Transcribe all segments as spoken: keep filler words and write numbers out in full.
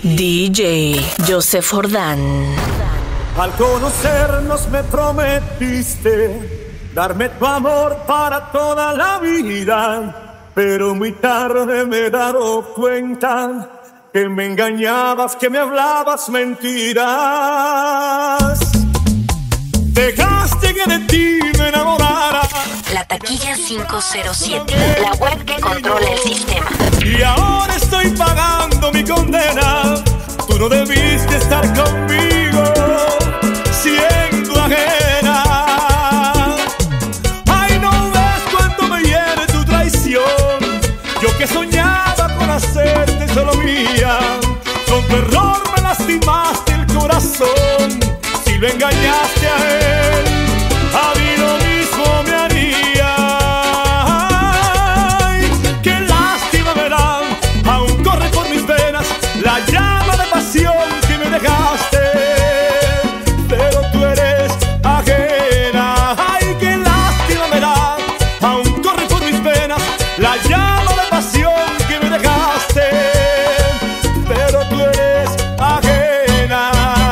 D J Joseph Jordán. Al conocernos me prometiste darme tu amor para toda la vida, pero muy tarde me he dado cuenta que me engañabas, que me hablabas mentiras. Dejaste que de ti me enamorara. La Taquilla cinco cero siete, la web que controla el sistema. Y ahora estoy pagando mi condena. Tú no debiste estar conmigo, siendo ajena. Ay, no ves cuánto me hiere tu traición. Yo que soñaba con hacerte solo mía. Con tu error me lastimaste el corazón. Si lo engañaste a él, a mí lo mismo me haría. Ay, qué lástima me da, aún corre por mis venas la llama de pasión que me dejaste, pero tú eres ajena. Ay, qué lástima me da, aún corre por mis venas la llama de pasión que me dejaste, pero tú eres ajena.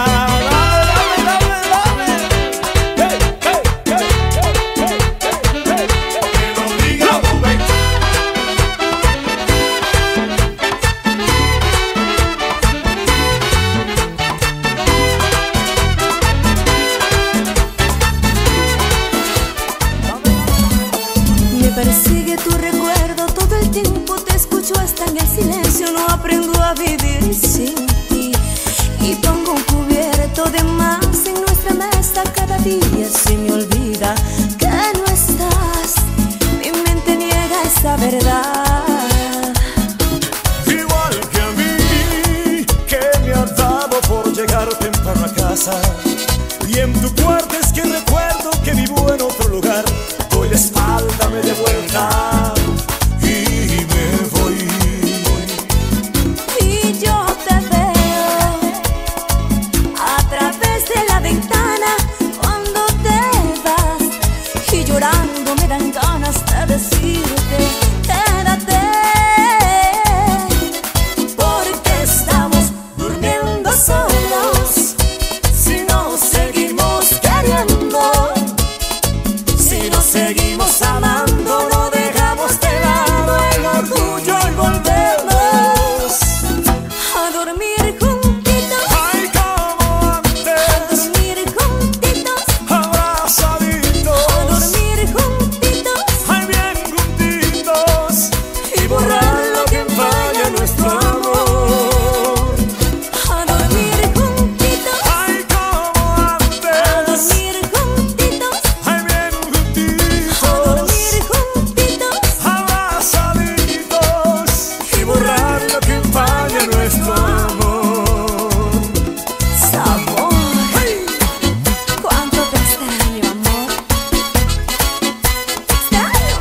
Me persigue tu recuerdo todo el tiempo, te escucho hasta en el silencio, no aprendo a vivir sin ti. Y pongo un cubierto de más en nuestra mesa, cada día se me olvida que no estás. Mi mente niega esa verdad. Igual que a mí, que me ha dado por llegar temprano a casa. Y en tu cuarto es que recuerdo que vivo en otro lugar. Doy la espalda, me de vuelta y me voy. Y yo te veo a través de la ventana cuando te vas, y llorando me dan ganas de decirte quédate, porque estamos durmiendo solos. Si no seguimos queriendo, si no seguimos amando, no dejamos de lado el orgullo y volvemos a dormir juntitos. Ay, como antes, A dormir juntitos, abrazaditos, a dormir juntitos, ay, bien juntitos, y borrar lo que empaña nuestro amor. A dormir juntitos, ay, como a antes, dormir juntitos, ay, bien a juntitos, dormir juntitos, abrazaditos, y borrar lo que empaña nuestro amor. Sabor, cuánto te extraño, amor. Te extraño.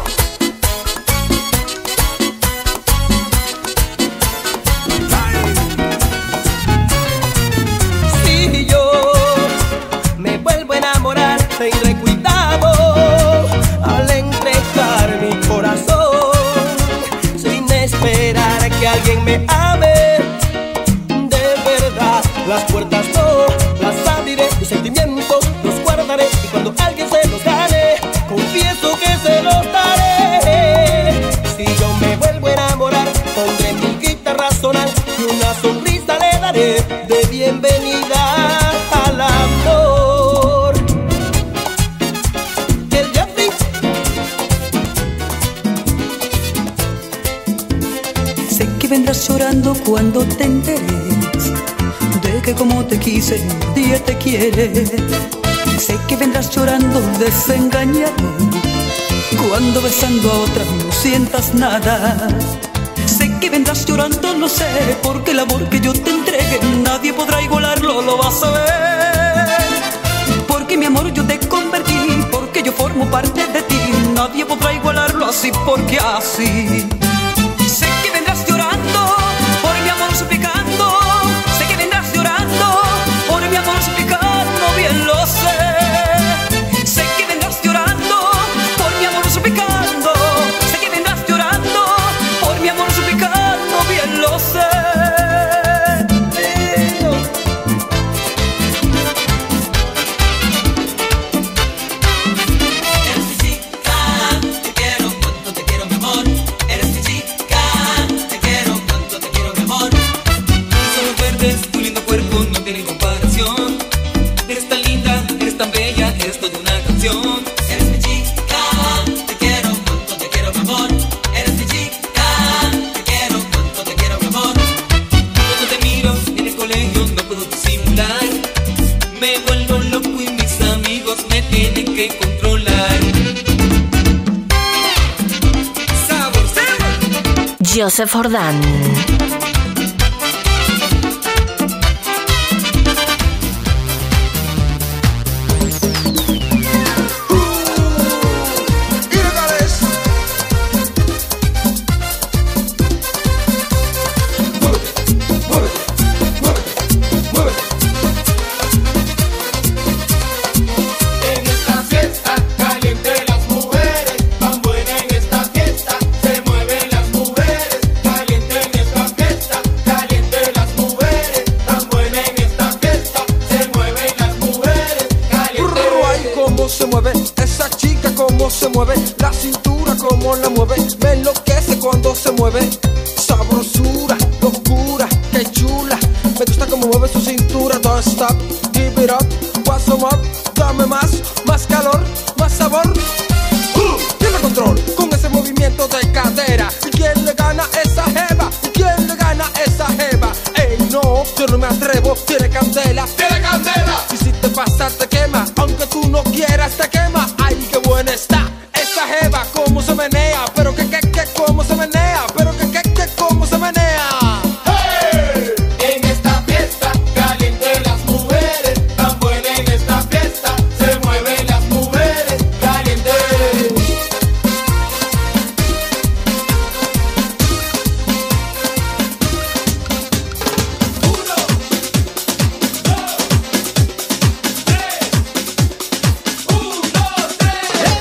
Si yo me vuelvo a enamorar, tendré cuidado al entregar mi corazón, sin esperar que alguien me ame de verdad. Las puertas no las abriré, mis sentimientos los guardaré, y cuando alguien se los gane, confieso que se los daré. Si yo me vuelvo a enamorar, pondré mi guitarra a sonar y una sonrisa le daré de bienvenida al amor. El Jeffrey. Sé que vendrás llorando cuando te enteres de que como te quise, nadie te quiere. Sé que vendrás llorando desengañado cuando besando a otra no sientas nada. Sé que vendrás llorando, no sé, porque el amor que yo te entregue nadie podrá igualarlo, lo vas a ver. Porque mi amor yo te convertí, porque yo formo parte de ti, nadie podrá igualarlo así, porque así. Sé que vendrás llorando por mi amor suplicando, sé que vendrás llorando por mi amor suplicando, bien lo sé. Sé que vendrás llorando por mi amor suplicando, sé que vendrás llorando por mi amor suplicando, bien lo sé. Joseph Jordán. Se mueve, la cintura como la mueve, me enloquece cuando se mueve. Sabrosura, locura, qué chula, me gusta como mueve su cintura. Don't stop, give it up, what's some up, dame más, más calor, más sabor. Uh, tiene control con ese movimiento de cadera. ¿Y quién le gana esa jeva? ¿Y quién le gana esa jeva? Ey, no, yo no me atrevo, tiene candela, tiene candela. Y si te pasa te quema, aunque tú no quieras te quema. Ay, qué buena está esa jeva, cómo se menea, pero que, que, que, cómo se menea, pero que, que, que, cómo se menea. ¡Hey! En esta fiesta, caliente las mujeres, tan buena en esta fiesta, se mueven las mujeres, caliente. Uno, dos, tres, uno, dos, tres.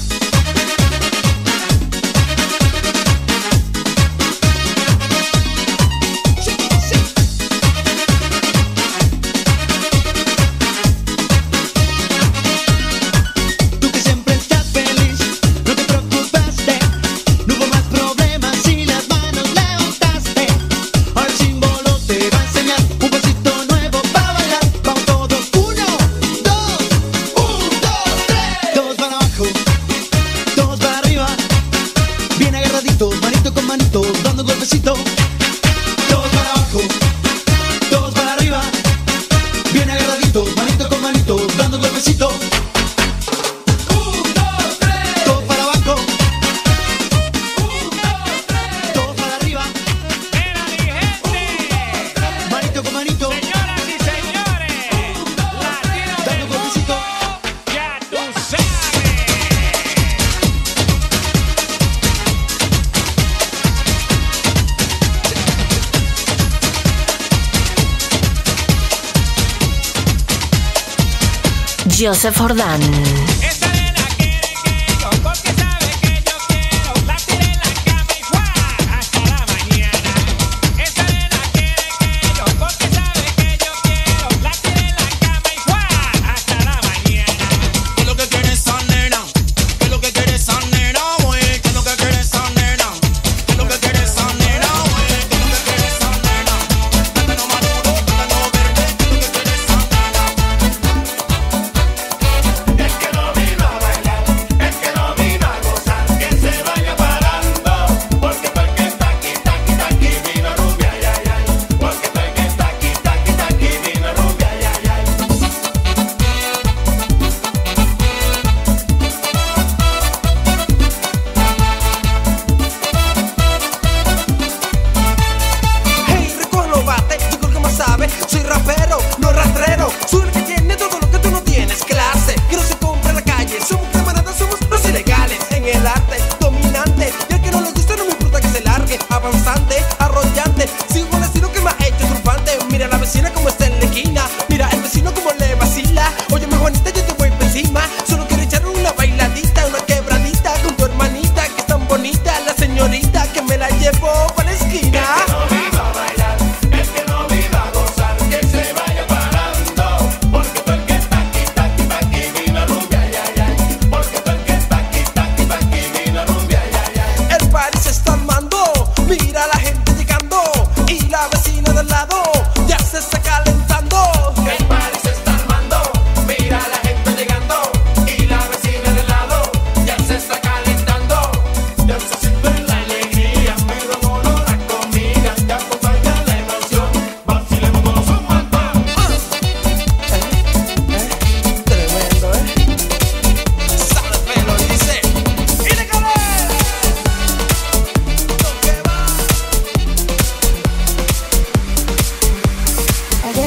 Tú que siempre estás feliz, no te preocupaste, no hubo más problemas si las manos levantaste. Ahora el símbolo te va a enseñar un pasito nuevo para bailar. Vamos todos, uno, dos, un, dos, tres. Todos para abajo, todos para arriba, bien agarraditos, manito con manito, dando un golpecito. Todos para abajo, todos para arriba, bien agarraditos, manito con manito, dando un golpecito. Todo para abajo, todo para arriba, Era mi gente, manito con manito, señoras y señores, latinos dando del un golpecito. mundo, ya tú sabes. Joseph Jordán. Esa nena quiere que yo, porque sabe que yo quiero. La tiré en la cama y ¡fua! Hasta la mañana. Esa nena quiere que yo, porque sabe que yo quiero. La tiré en la cama y ¡fua! Hasta la mañana. ¿Qué es lo que quiere esa nena? ¿Qué es lo que quiere esa nena, güey? ¿Qué es lo que quiere esa nena? ¿Qué es lo que quiere esa nena, güey? ¿Qué es lo que quiere esa nena? Plátano maduro, plátano verde, ¿qué es lo que quiere esa nena? Es que no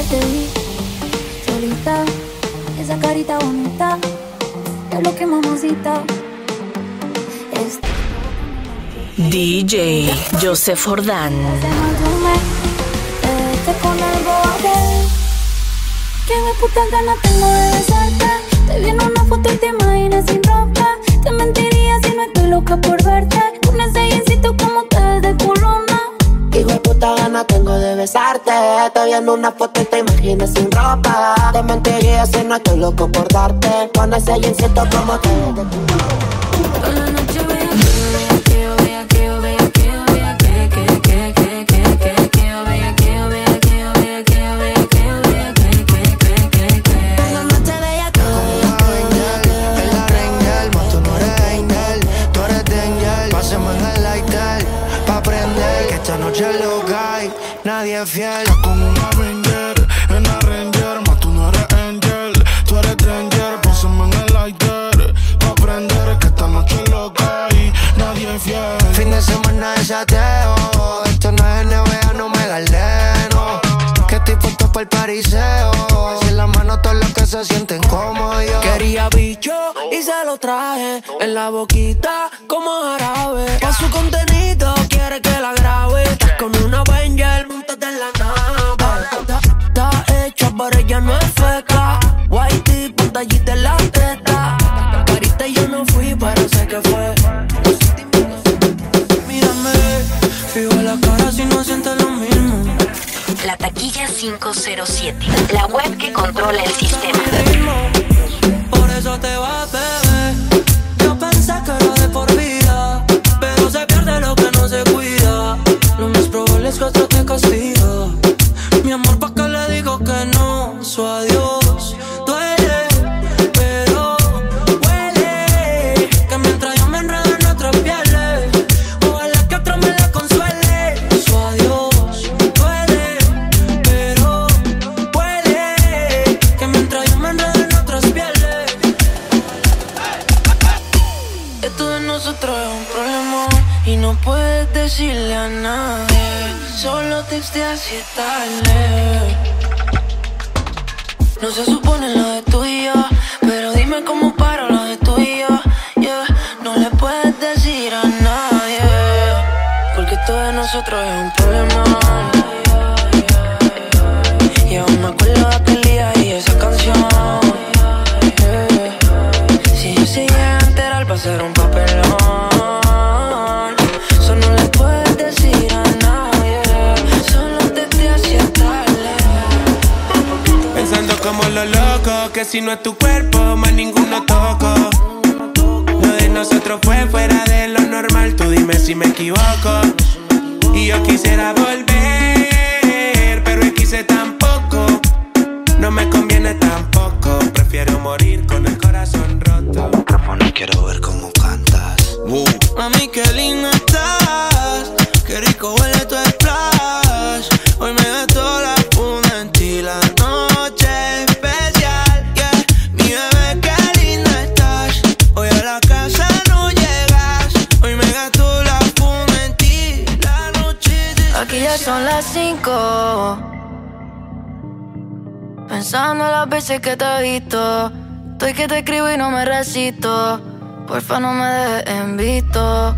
ayer te vi solita, esa carita bonita, es lo que mamacita. Este D J Joseph Jordán. Te con algo aquel. Que me puta gana tengo de besarte. Te vi en una foto y te imaginas sin ropa. Te mentiría si no estoy loca por verte. Un ensayincito como te ves de culona. Hijo de puta gana tengo de besarte. Te vi en una foto y te imaginas sin ropa. Te mentiría si no estoy loco por darte. Con ese jeansito como te ves de culona. Toda la noche voy a que yo vea, que yo vea, que yo vea, que, que, que, que, que, que, que yo vea, que yo vea, que yo vea, que yo vea, que yo vea, que, que, que, que, que. Toda la noche bella, que yo vea, que yo vea, que yo vea. En la Rangel, mas tú no eres Angel, tú eres Danger. Pásame en el lighter, pa' prender, que esta noche es loca y nadie es fiel. Con una Ranger, en la Ranger, mas tú no eres Angel, tú eres Danger. Pásame en el lighter, pa' prender, que esta noche es loca y nadie es fiel. Fin de semana de chateo, esto no es N B A, no me galeno. Que estoy puesto para el pariseo, así en la mano todo lo que se sienten como yo. Quería bicho y se lo traje en la boquita como jarabe. Pa' su contenido quiere que la grabe con una Avenger, montate en la nave. Está hecha pero ella no es feca. Whitey, pantallita en la teta. Carita yo no fui pero sé que fue. Mírame, fijo la cara si no sientes lo mismo. La taquilla cinco cero siete, la web que controla el sistema. Por eso te vas, bebé. Yo pensé que era de por vida, pero se pierde lo que no se cuida. Lo más probable es que otro te castiga. Mi amor, ¿pa' qué le digo que no? Su adiós duele, pero huele. Que mientras yo me enredo en otras pieles, ojalá que otro me la consuele. Su adiós duele, pero huele. Que mientras yo me enredo en otras pieles. Esto de nosotros es un problema y no puedes decirle a nadie. Solo texteas si es tarde. No se supone lo de tu y yo, pero dime cómo paro lo de tu y yo. Yeah. No le puedes decir a nadie, porque esto de nosotros es un problema. Y aún me acuerdo de aquel día y esa canción. Yeah. Si yo se llega a enterar va a ser un papelón. Eso no le puedes decir a nadie. Solo te te hacía tarde. Pensando como lo loco, que si no es tu cuerpo, más ninguno toco. Lo de nosotros fue fuera de lo normal, tú dime si me equivoco. Y yo quisiera volver, pero él quise tampoco. No me conviene tampoco, prefiero morir con el corazón roto. Micrófono, quiero ver cómo cantas. uh. Mami, qué linda estás, qué rico huele tu splash. Hoy me gasto la funda en ti, la noche especial, yeah. Mi bebé, qué linda estás, hoy a la casa no llegas. Hoy me gasto la funda en ti, la noche de... Aquí ya son las cinco, pensando en las veces que te he visto. Estoy que te escribo y no me resisto. Porfa no me dejes en visto.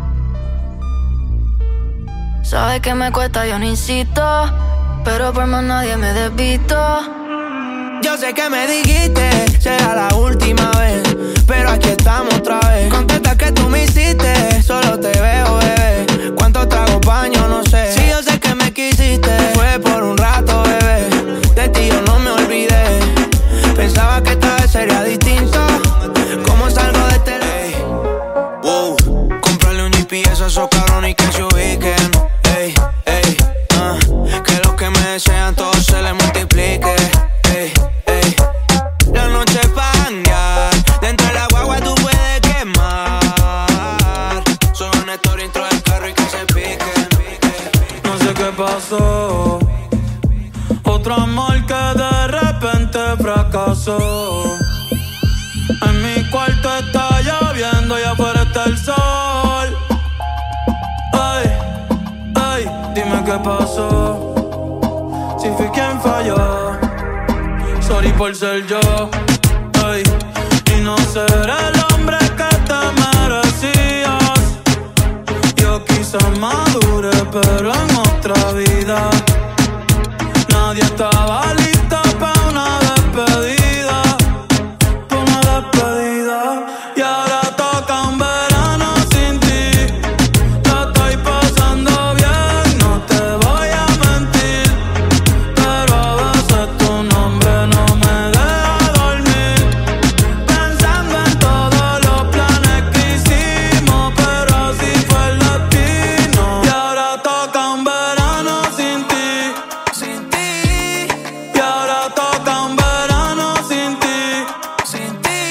Sabes que me cuesta, yo no insisto, pero por más nadie me desvisto. Yo sé que me dijiste, será la última vez, pero aquí estamos otra vez. Contesta que tú me hiciste, solo te veo, bebé. ¿Cuánto trago paño? No sé. Si yo sé que me quisiste, fue por un rato, bebé. De ti yo no me olvidé. Pensaba que esta vez sería distinto. ¿Cómo salgo de este ley? Wow. Comprarle un G P S a esos cabrones y que se ubiquen. Ey, ey, uh. Que los que me desean todos se les multiplique. Ey, ey. La noche es pa' janguear, dentro de la guagua tú puedes quemar. Soy una historia dentro del carro y que se pique. No sé qué pasó, otro amor que de repente fracasó. En mi cuarto está lloviendo y afuera está el sol. Ay, ay, dime qué pasó, si fui quien falló. por ser yo, ey, y no ser el hombre que te merecías. Yo quizás madure, pero en otra vida nadie estaba listo para una despedida, para una despedida. Y ahora toca un verano sin ti. La estoy pasando bien, no te voy a mentir, pero a veces tu nombre no me deja dormir, pensando en todos los planes que hicimos, pero así fue el destino. Y ahora toca un verano sin ti, sin ti. Y ahora toca un verano sin ti, sin ti.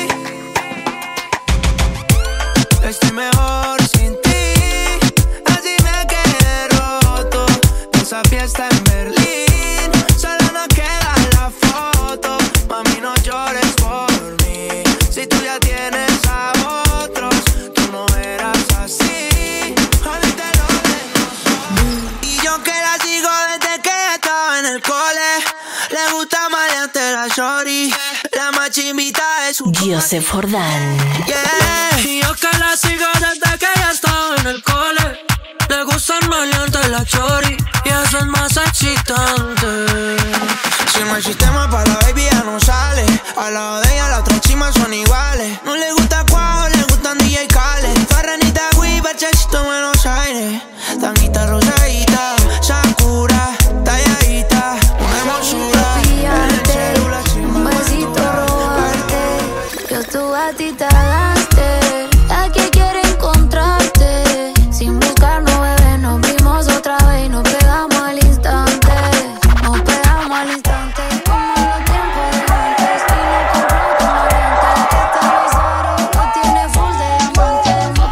Estoy mejor sin ti, así me quedé roto. De esa fiesta en Berlín, solo nos queda la foto. Mami, no llores por mí, si tú ya tienes a otros, tú no eras así. Ahorita lo de nosotros. Y yo que la sigo desde que estaba en el cole, le gusta maleante la shorty, la más chimbita de su Joseph Jordán. yeah. Y yo que la sigo desde que ya estaba en el cole, le gustan maleantes la chori, y eso es más excitante. Si no hay sistema para la baby ya no sale, al lado de ella las otras chimas son iguales. No le gusta cuajo, le gustan D J Khaled, Farranita, Wii, Barchechito, Buenos Aires, tanguita rosadita, Sakura, talladita, una hermosura. Un besito robarte, yo tú a ti te agaste. ¿A qué quiere encontrarte? Sin buscarnos, bebé, nos vimos otra vez y nos pegamos al instante. Nos pegamos al instante, como en los tiempos de antes. Y no compró tu variante. Este rosado lo tiene full de diamante. No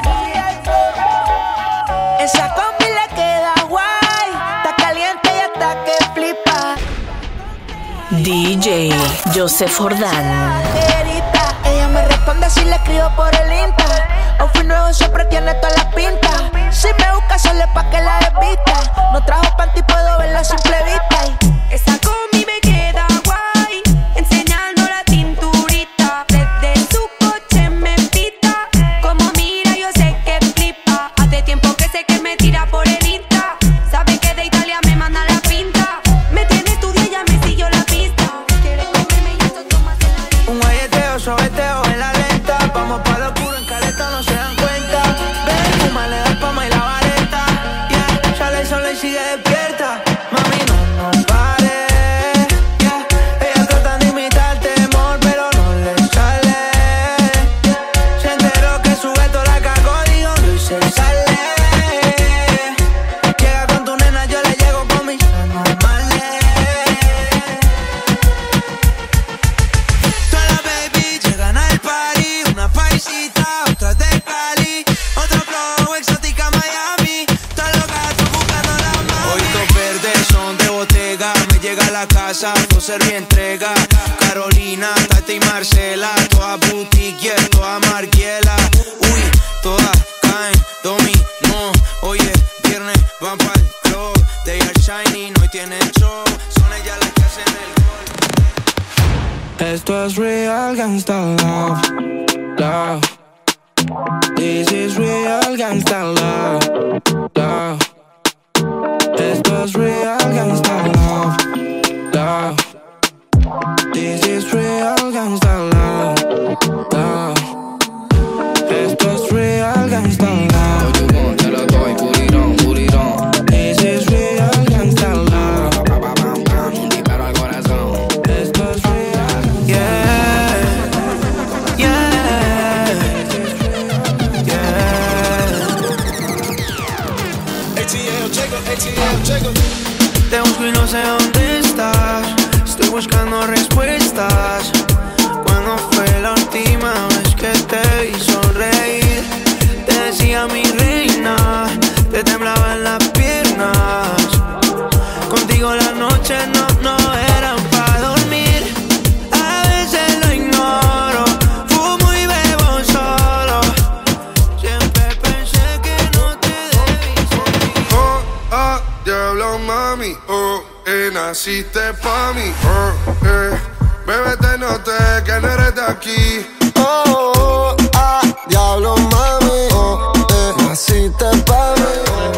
te Esa combi le queda guay, está caliente y hasta que flipa. D J Joseph Jordán. Querida, ella me responde si le escribo por el Insta. Outfit nuevo siempre tiene todas las pintas. Si me busca solo es pa' que la desvista. No trajo panty, puedo verla a simple vista. Y Esa combi me queda guay, enseñando la cinturita. Desde su coche me pita, como mira yo sé que flipa. Hace tiempo que sé que me tira por el Insta, sabe que de Italia me manda la pinta. Me tiene estudiada, ya me siguió la pista. Quiere comerme y esto tomas en la lista. un guayeteo, sobeteo en la lenta. Vamos pa' lo oscuro en caleta, no se dan cuenta. Ven, fuma, le das pama y la vareta. Yeah, sale el sol y sigue despierta. Mami, no, no pares. Yeah, ella trata de imitarte, amor, pero no le sale. Se enteró que su gato la cagó, digo, no y se sale. Llega con tu nena, yo le llego con mis anormales. Todas las baby llegan al party, una paisita, otra de Cali, otro flow, exótica Miami. Todos los gatos buscando la mami. Hoy dos verdes son de Bottega, me llega a la casa, no serví entrega. Carolina, Tati y Marcela, toda boutique, yeah, toda marguela. Uy, todas caen, dominó. Hoy es viernes, van pa'l club. They are shining, hoy tienen show. Son ellas las que hacen el gol. Esto es real gangsta love, love. This is real gangsta love, love. Esto es real gangsta love, love. This is real gangsta love, love. Esto es real gangsta love. Todo you want, te lo doy, put it on, put it on. This is real gangsta love. Un disparo al corazón. Esto es real. Yeah, yeah, yeah. A T L, Jacob, A T L, Jacob. Te busco y no sé dónde estás. Estoy buscando respuestas. ¿Cuándo fue la última vez que te vi sonreír? Te decía mi reina, te temblaban las piernas. Contigo las noches no, no eran para dormir. A veces lo ignoro, fumo y bebo solo. Siempre pensé que no te debí seguir. Oh, ah, diablo, mami, oh. eh, naciste pa' mí, oh, eh. Bebé, te noté que no eres de aquí. Oh, oh, ah, diablo, mami, oh, eh. Naciste pa' mí.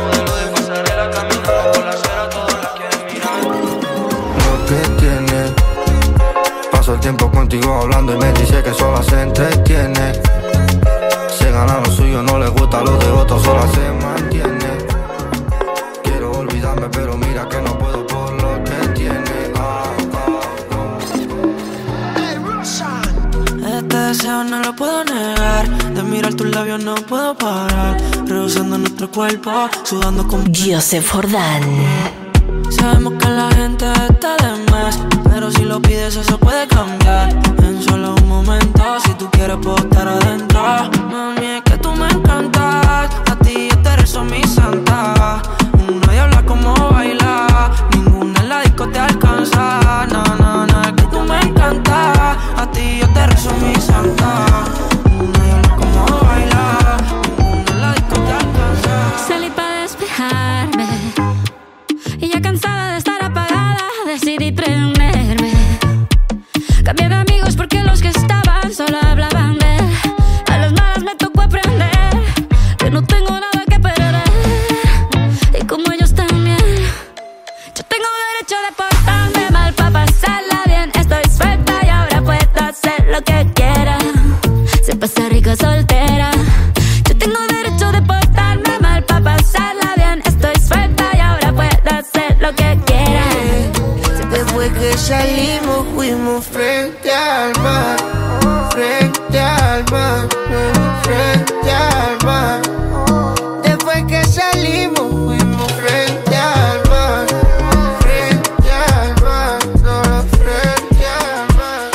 Lo que tiene, paso el tiempo contigo hablando y me dice que sola se entretiene. Se gana lo suyo, no le gusta lo de otros, sola se mantiene. Quiero olvidarme, pero mira que no puedo por lo que tiene. Ah, Este deseo no lo puedo negar. De mirar tus labios no puedo parar. Rehusando nuestro cuerpo, sudando como Joseph Jordán. Sabemos que la gente está de más, pero si lo pides eso puede cambiar. En solo un momento, si tú quieres puedo estar adentro. Mami, es que tú me encantas. A ti yo te rezo mi santa. Una diabla como baila, ninguna en la disco te alcanza. No, no, no, es que tú me encantas. A ti yo te rezo mi santa. Una diabla como baila, ninguna en la disco te alcanza. Salí para despejarme y ya cansada de estar apagada decidí prenderme. Cambié de amigos porque los que estaban solo hablaban de él. A las malas me tocó aprender que no tengo nada que perder. Y como ellos también, yo tengo derecho de portarme mal para pasarla bien. Estoy suelta y ahora puedo hacer lo que quiera. Se pasa rico soltera. Yo tengo derecho de portarme mal para pasarla bien. Estoy suelta y ahora puedo hacer lo que quiera. Después que salimos fuimos frente al mar, frente al mar, frente al mar. Después que salimos fuimos frente al mar, frente al mar, solo frente al mar.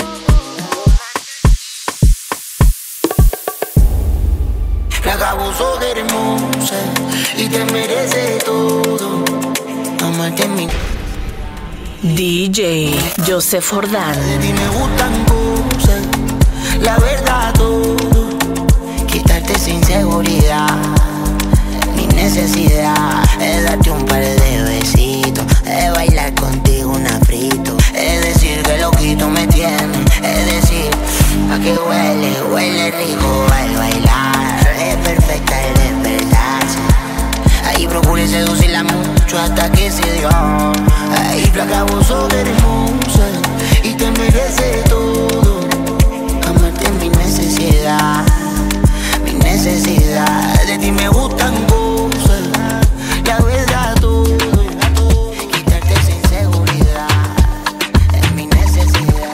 La abuso de hermosa y te merece todo. Amarte en mi D J Joseph Jordán. De ti me gustan cosas, la verdad todo. Quitarte esa inseguridad, mi necesidad es darte un par de besitos, es bailar contigo un afrito, es decir que loquito me tiene, es decir, a que huele, huele rico al bailar, es perfecta el despertarse. Ahí procure seducirla mucho hasta que se dio. Ahí flaca vos sos hermosa y te merece todo. Amarte es mi necesidad, mi necesidad. De ti me gustan cosas, la verdad todo. Quitarte esa inseguridad es mi necesidad.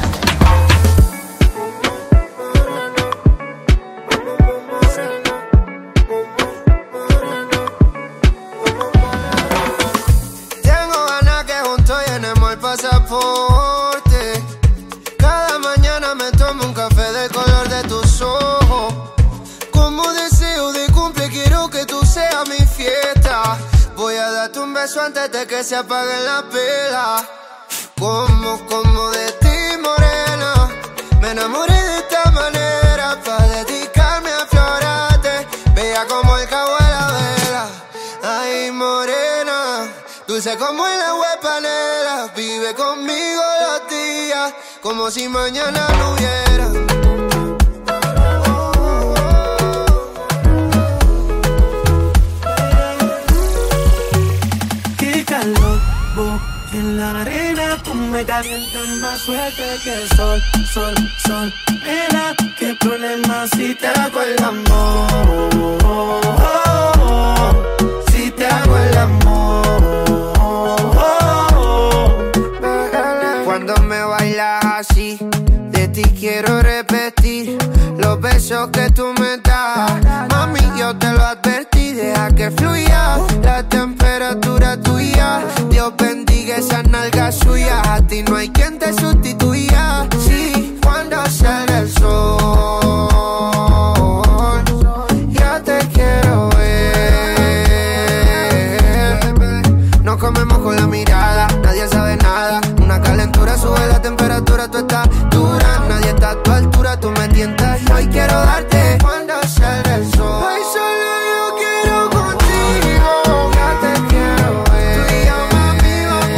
Tengo ganas que juntos llenemos el pasaporte. Cada mañana me tomo un café del color de tus ojos. Como deseo de cumple quiero que tú seas mi fiesta. Voy a darte un beso antes de que se apague la vela. Como, como de ti morena, me enamoré de esta manera. Pa' dedicarme a florarte, bella como el cabo de la vela. Ay morena, dulce como el agua de panela. Vive conmigo los días como si mañana no hubiera. Qué calor, vos en la arena, tú me calientas más fuerte que el sol, sol, sol. Nena, qué problema si te hago el amor, si te hago el amor. Cuando me bailas así, de ti quiero repetir los besos que tú me das. Mami, yo te lo advertí, deja que fluya la temperatura tuya. Dios bendiga esas nalgas suyas, a ti no hay quien te sustituya. Sí, cuando sale el sol, ya te quiero ver. Nos comemos con la mirada, nadie sabe nada. Una calentura sube la temperatura, tú estás dura. Nadie está a tu altura, tú me tientas y hoy quiero darte cuando sale el sol. Hoy solo yo quiero contigo, ya te quiero ver. Tú y yo, mami, vamos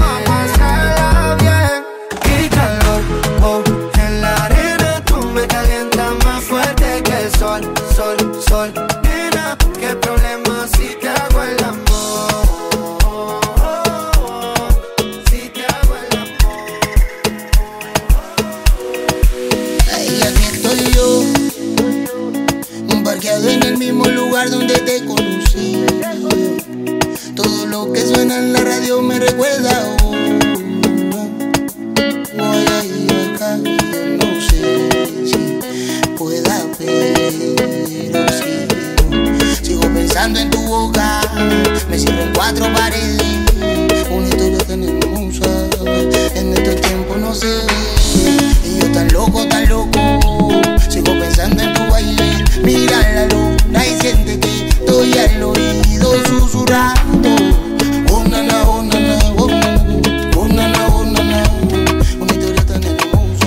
Dios me recuerda. Oh, voy a ir acá, no sé si pueda, pero sí. Sigo pensando en tu boca, me cierro en cuatro paredes. Una historia tan hermosa, en estos tiempos no se ve. Y yo tan loco, tan loco, sigo pensando en tu baile. Mira la luna y siente que estoy al oído susurrando. Oh, na, na, oh, na, na, oh, na, na, oh, na, na, oh, na, na. Una historia tan hermosa.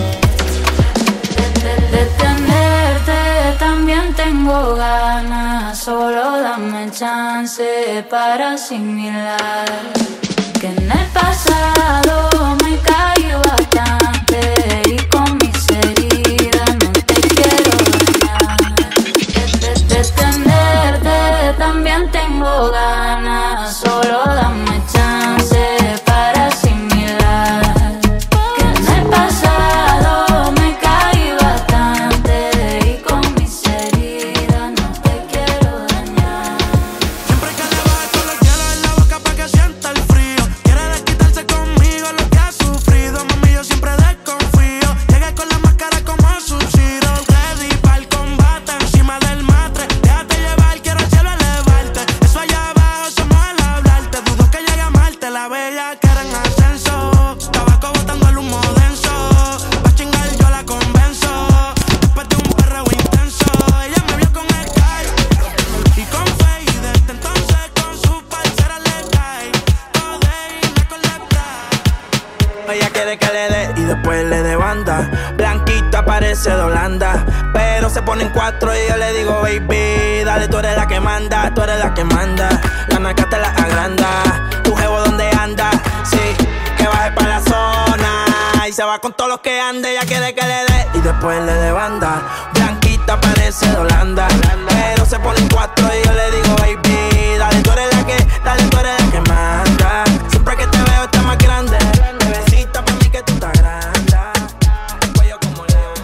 De, de tenerte también tengo ganas. Solo dame chance para asimilar que en el pasado me caí bastante y con mis heridas no te quiero dañar. De, de, de tenerte también tengo ganas. Solo dame chance para asimilar que en el pasado me caí bastante y con mis heridas no te quiero dañar. Siempre que le baje tú le quiero en la boca pa' que sienta el frío. Quiere desquitarse conmigo lo que ha sufrido. Mami, yo siempre desconfío. Llegué con la máscara como Sub-Zero. Ready pa'l combate encima del matre. Déjate llevar, quiero al cielo elevarte. Eso allá abajo somos al hablarte. Dudo que llegue a amarte, la bella que era en ascenso. Tabaco botando el humo denso. Pa' chingar yo la convenzo. Después de un perreo intenso, ella me vio con el Sky y con Faye. Desde entonces con su parcera le cae codeína con lepra. Ella quiere que le dé y después le dé banda. Blanquita parece de Holanda, pero se pone en cuatro y yo le digo baby, dale, tú eres la que manda, tú eres la que manda. La naca te la agranda, tu jevo donde anda, sí, que baje pa' la zona y se va con todos los que ande. Ella quiere que le dé y después le dé banda. Blanquita parece de Holanda, pero se pone en cuatro y yo le digo baby, dale, tú eres la que, dale, tú eres la que manda. Siempre que te veo estás más grande, bebecita pa' mí que tú estás grande. Cuello como león.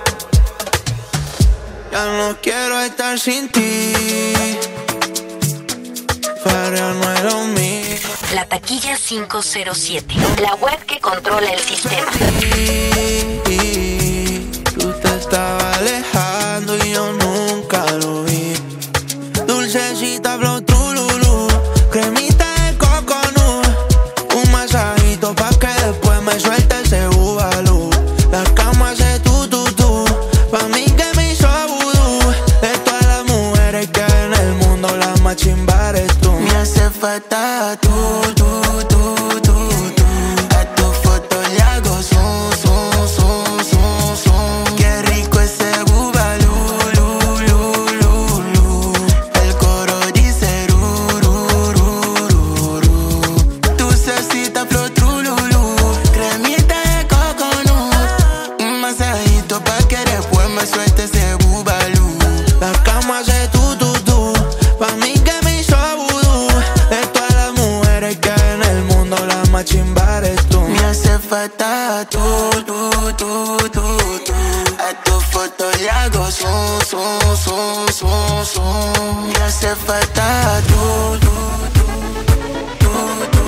Ya no quiero estar sin ti. Farrear no es lo mío. La Taquilla quinientos siete, la web que controla el sistema. Tú te estabas alejando y yo nunca lo vi. Dulcecita flow trululú, cremita de coconut, un masajito pa' que después me suelte ese bubalú. La cama hace tu tu tu, pa' mí que me hizo vudú. De todas las mujeres que hay en el mundo, la más chimba eres tú. Me hace falta tú, tú, tú, tú, tú. A tu foto le hago zoom, zoom, zoom, zoom, zoom. Qué rico ese bubalú, lu, lu, lu, lu. El coro dice ru, ru, ru, ru, ru. Dulcecita flor trululú, cremita de coconut, un masajito pa' que después me suelte ese bubalú. La cama hace tu, tu, tu, pa' mí que me hizo vudú. De todas las mujeres que hay en el mundo, la más chimba eres tú. Me hace falta tú, tú, tú, tú, tú. A tu foto le hago zoom, zoom, zoom, zoom, zoom. Me hace falta tú, tú, tú, tú, tú.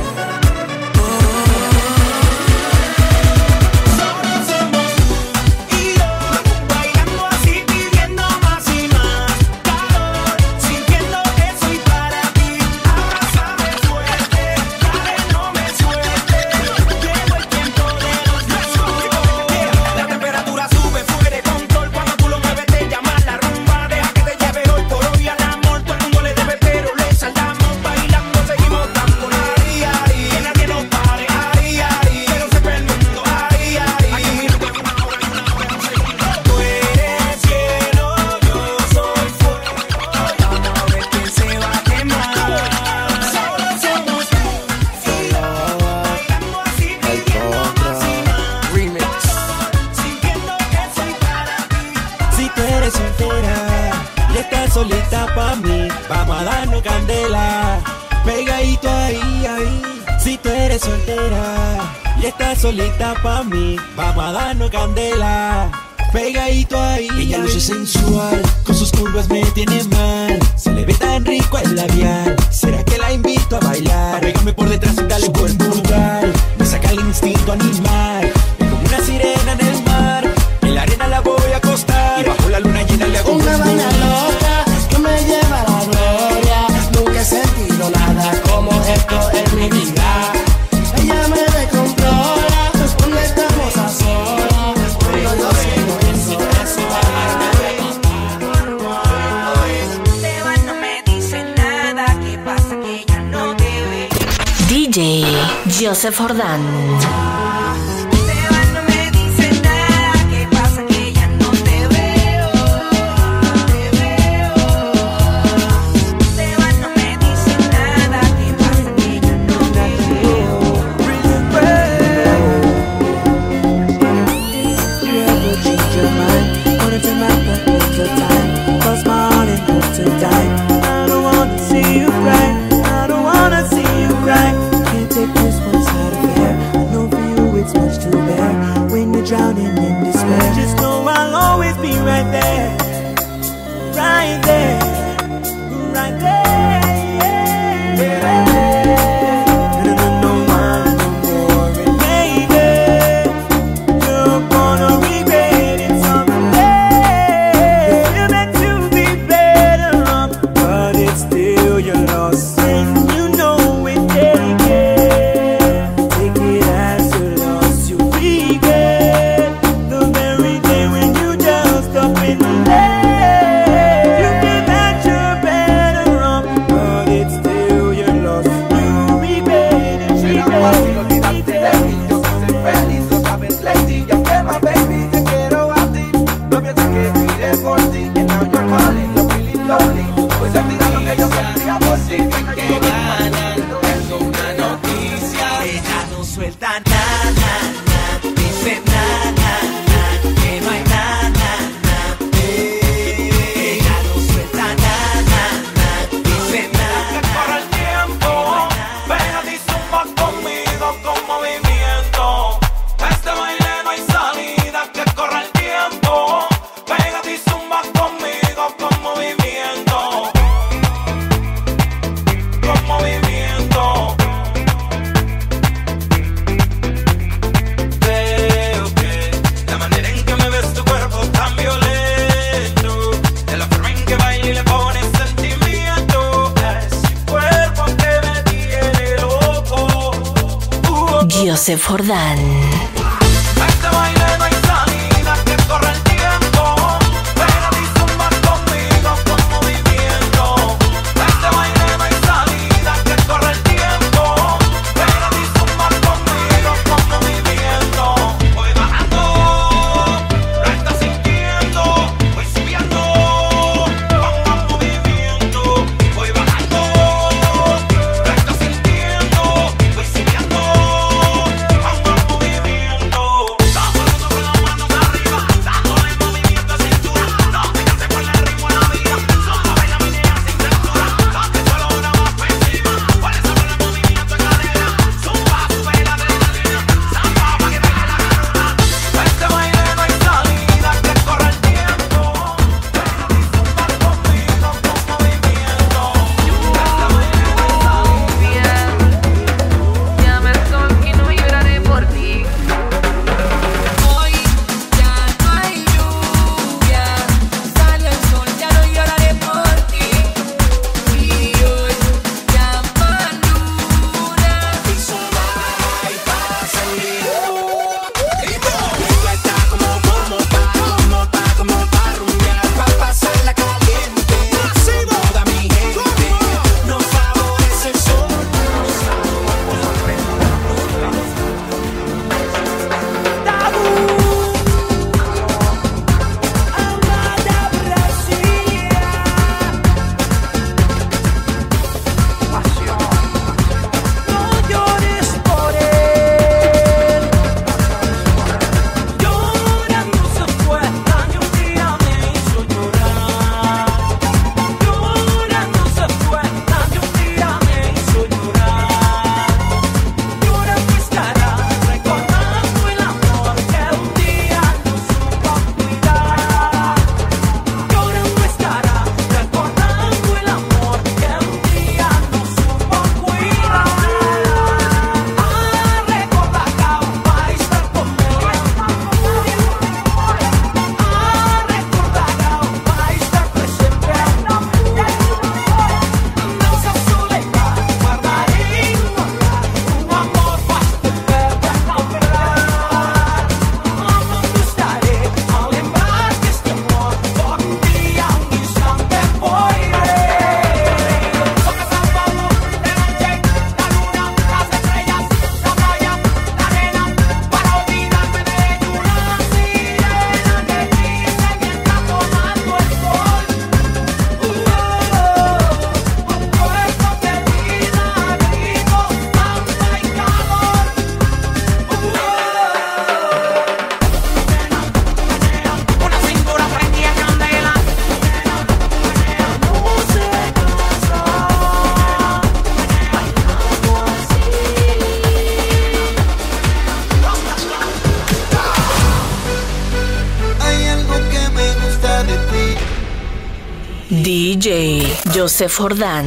Bailando así, pidiendo más y más calor, sintiendo que soy para ti. Abrázame fuerte, dale, no me sueltes. Llegó el tiempo de los besos. La temperatura sube fuera de control. Cuando tú lo mueves te llama la rumba. Deja que te lleve hoy por hoy al amor. Todo el mundo le debe, pero le saldamos. Bailando seguimos dando ahí, ahí. Que nadie nos pare, ahí, ahí. Que no sepa el mundo, ahí, ahí. Hay un minuto que una hora y una hora no sé. Tú eres cielo, yo soy fuego. Vamos a ver quién se va a quemar. Solo somos tú y yo. Bailando así, pidiendo más y más. Remix. Sintiendo que soy para ti. Si tú eres soltera y estás solita pa' mí, vamos a darnos candela, pegadito ahí, ahí. Si tú eres soltera y estás solita pa' mí, vamos a darnos candela, pegadito ahí. Ella luce sensual, con sus curvas me tiene mal. Se le ve tan rico el labial, ¿será que la invito a bailar? Pégame por detrás inseguridad. Ella me descontrola, cuando estamos a solas. Cuando yo sigo eso, eso Te va, no me dice nada, ¿qué pasa? Que ya no te ve. D J Joseph Jordán. drowning in despair. Just know I'll always be right there, right there, right there. Yeah. And I know I'm no more, and maybe you're gonna regret it someday. You're meant to be better off, but it's still your loss, and you know it. Take it, take it as a loss. You regret. Joseph Jordán. Movimiento. D J Joseph Jordán.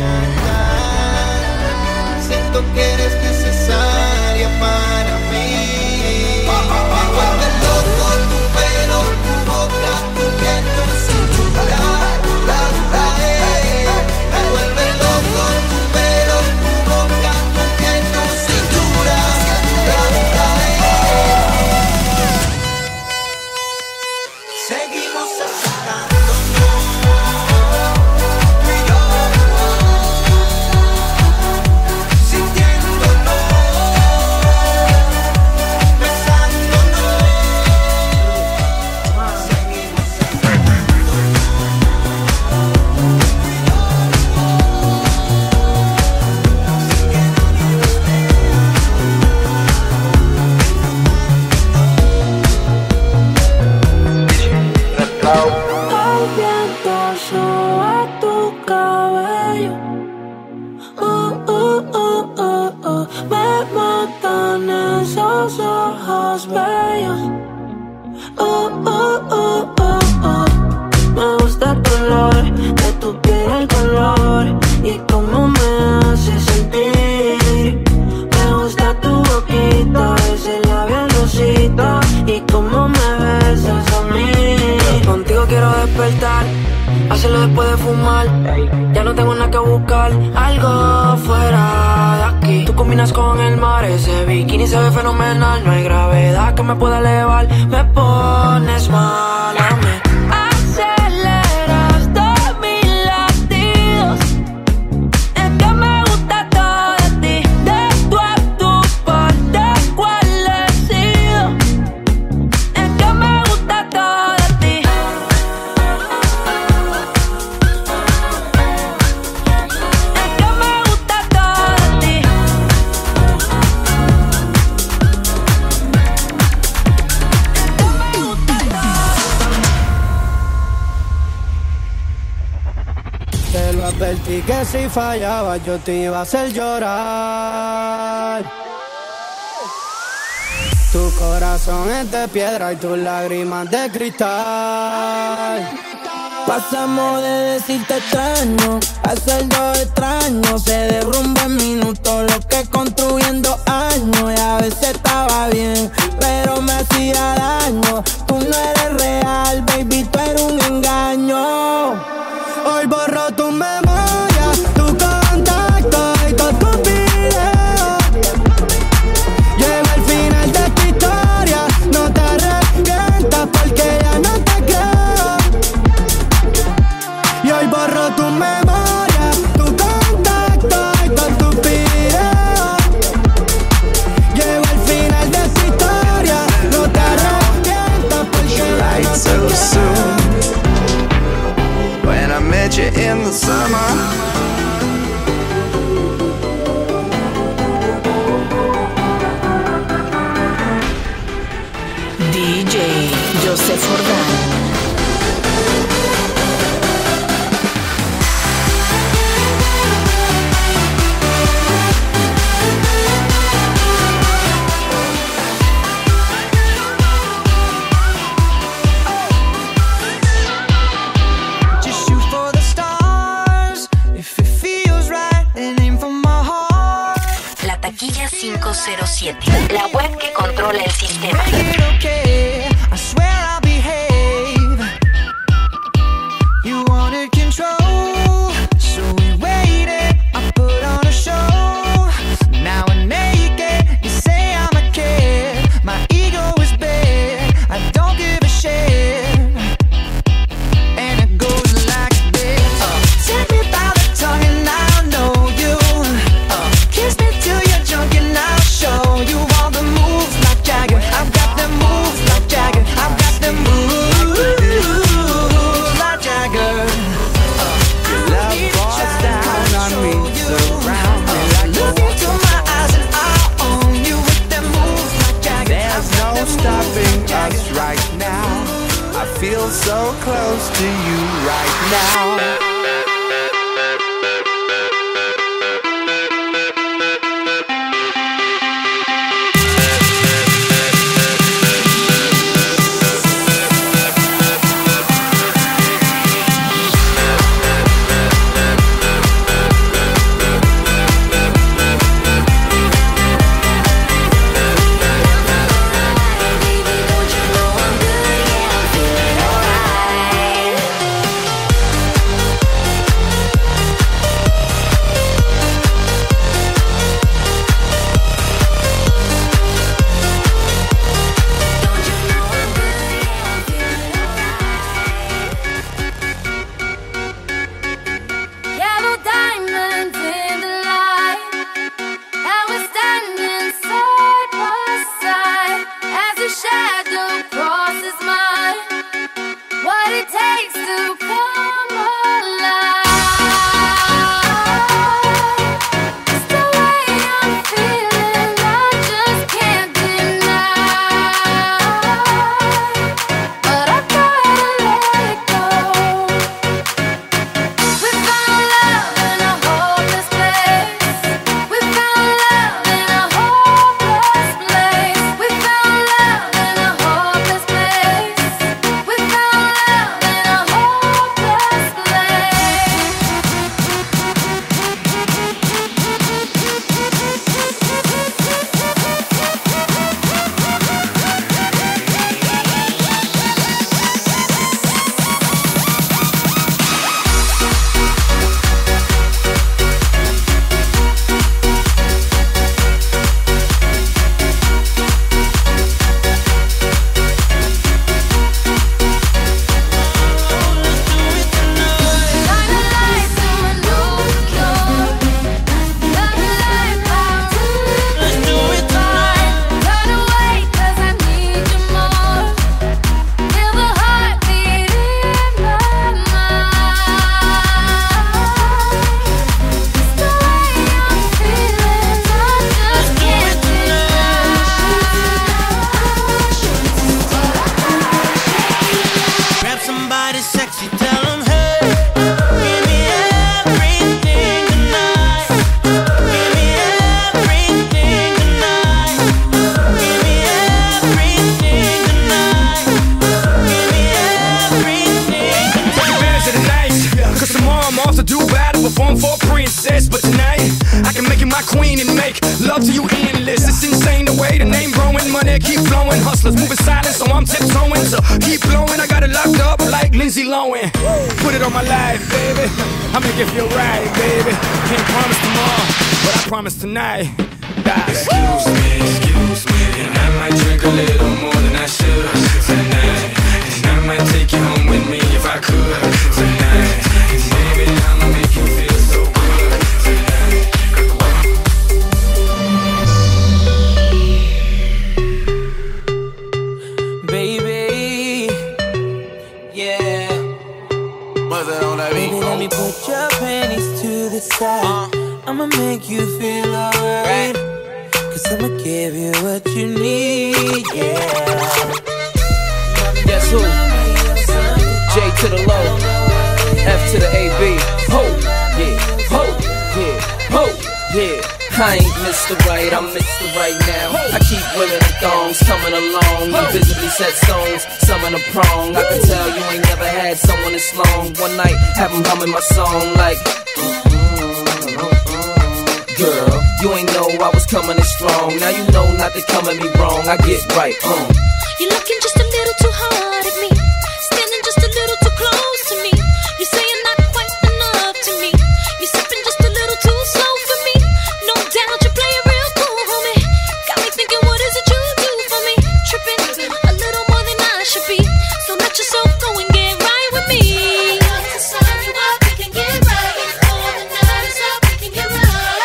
Siento que eres necesaria para mí. Me vuelve loco tu pelo, tu boca, tu piel, tu cintura. La, la, eh. Me vuelve loco tu pelo, tu boca, tu piel, tu cintura. La, la, eh. Seguimos acercándonos. El viento soba tu cabello. Uh, uh, uh, uh, uh. Me matan esos ojos bellos. Uh, uh, uh, uh, uh. Me gusta tu olor, de tu piel el color y cómo me hace sentir. Me gusta tu boquita, ese labial rosita y cómo me besas a mí. Contigo quiero despertar, hacerlo después de fumar. Ya no tengo nada que buscar, algo fuera de aquí. Tú combinas con el mar, ese bikini se ve fenomenal. No hay gravedad que me pueda elevar, me pones mal a mí. Aceleras todos mis latidos, es que me gusta todo de ti. De tú a tu parte, ¿cuál he sido? Es que me gusta todo de ti. Es que me gusta todo de ti. Te lo advertí que si fallaba yo te iba a hacer llorar. Tu corazón es de piedra y tus lágrimas de cristal. Pasamos de decirte extraño a ser dos extraños. Se derrumba en minutos lo que construyendo años. Y a veces estaba bien, pero me hacía daño. Tú no eres real, baby, tú eres un engaño. Hoy borro tu memoria, tu contacto y todos tus videos. Llego al final de tu historia, no te arrepientas porque ya no te creo. Y hoy borro tu memoria, tu contacto y todos tus videos. Llego al final de tu historia, no te arrepientas porque ya no te creo. When I met you in the summer, D J Joseph Jordán. Just shoot for the stars. If it feels right, and aim for my heart. La taquilla cinco cero siete, la web que controla el sistema. Make it okay, I swear I'll behave. You wanted control, so we waited. I put on a show. Now I'm naked, you say I'm a kid. My ego is big, I don't give a shit. And it goes like this. Take me by the tongue and I'll know you. Kiss me till you're drunk and I'll show you all the moves like Jagger. I've got the moves like Jagger. I've got the moves like Jagger. your love falls down on me, surround me like Look into my eyes and I'll own you with them moves like Jagger. there's no stopping us right now. I feel so close to you right now. millionaire, keep flowing. Hustlers moving silent, so I'm tiptoeing. So keep blowing, I got it locked up like Lindsay Lohan. Put it on my life, baby. I make it feel right, baby. Can't promise tomorrow, but I promise tonight. God. Excuse me, excuse me, and I might drink a little more than I should tonight. And I might take you home with me if I could tonight. And baby, I'ma make you feel so good tonight. Baby, yeah. What's that on that beat? Baby, let me put your panties to the side. Uh. I'ma make you feel alright. Cause I'ma give you what you need, yeah. Guess who? J to the low, F to the A B. Ho, yeah, ho, yeah, ho, yeah. I ain't Mister Right, I'm Mister Right now. I keep women in thongs coming along. You visibly set stones, some in a prong. I can tell you ain't never had someone this long. One night, have them humming my song like girl, you ain't know I was coming in strong. Now you know not to come at me wrong. I get right, um. You're looking just a little too hard at me, standing just a little too close to me. You say you're not quite enough to me. You're sipping just a little too slow for me. No doubt you play it real cool, homie. Got me thinking, what is it you do for me? Tripping a little more than I should be. So let yourself go and get right with me. To sign you up, we can get right. All the night is up, we can get right.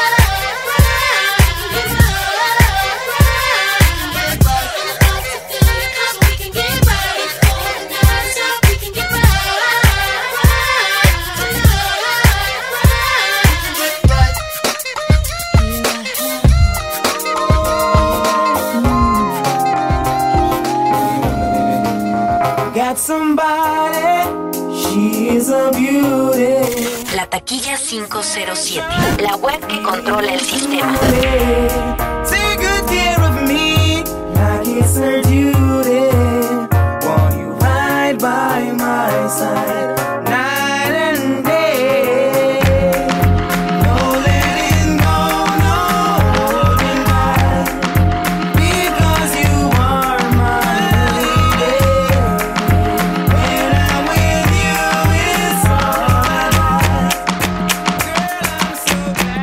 Got somebody, she is a beauty. La taquilla cinco cero siete, la web que controla el sistema. Take good care of me, like it's her duty. Won't you ride by my side, night and day? No letting go, no holding back, because you are my lady. When I'm with you, it's all I got. Girl, I'm so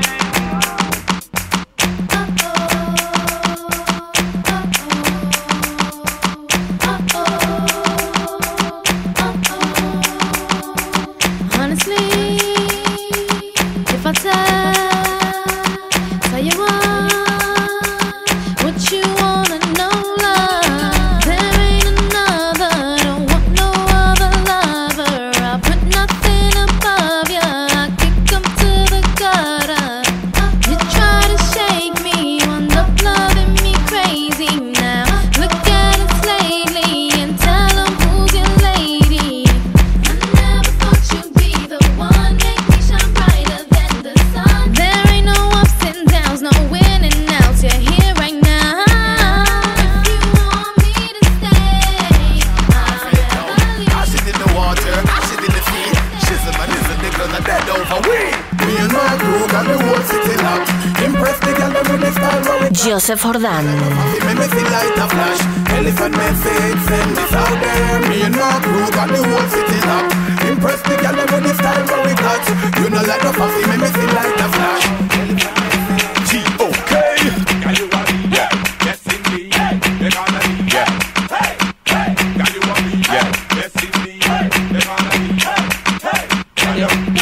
Honestly, if I tell, tell you what, what you wanna know, love, there ain't another, don't want no other lover. I put nothing above ya, I kick 'em to the gutter. You try to shake me, wound up loving me crazy now. Look at us lately and tell 'em who's your lady. I never thought you'd be the one, make me shine brighter than the sun. There ain't no ups and downs, no winning outs, you're here right now. If you want me to stay, I'll never leave. Acid in the water, acid in the sea. Shizzle and is a nigga that dead over we. Me and my crew got the whole city locked. Impress the girl with the style where we Joseph Jordan. make me see light a flash. Elephant message, send this out there. Me and my crew got the whole city locked. Impress the girl with the style where we got. You know like a fussy, make me see light a flash. G O K. Girl you want me, yeah. Yes indeed. They gonna be, yeah. Hey, hey. Girl you want me, yeah. Yes indeed. They gonna be, hey, hey. Girl you want me.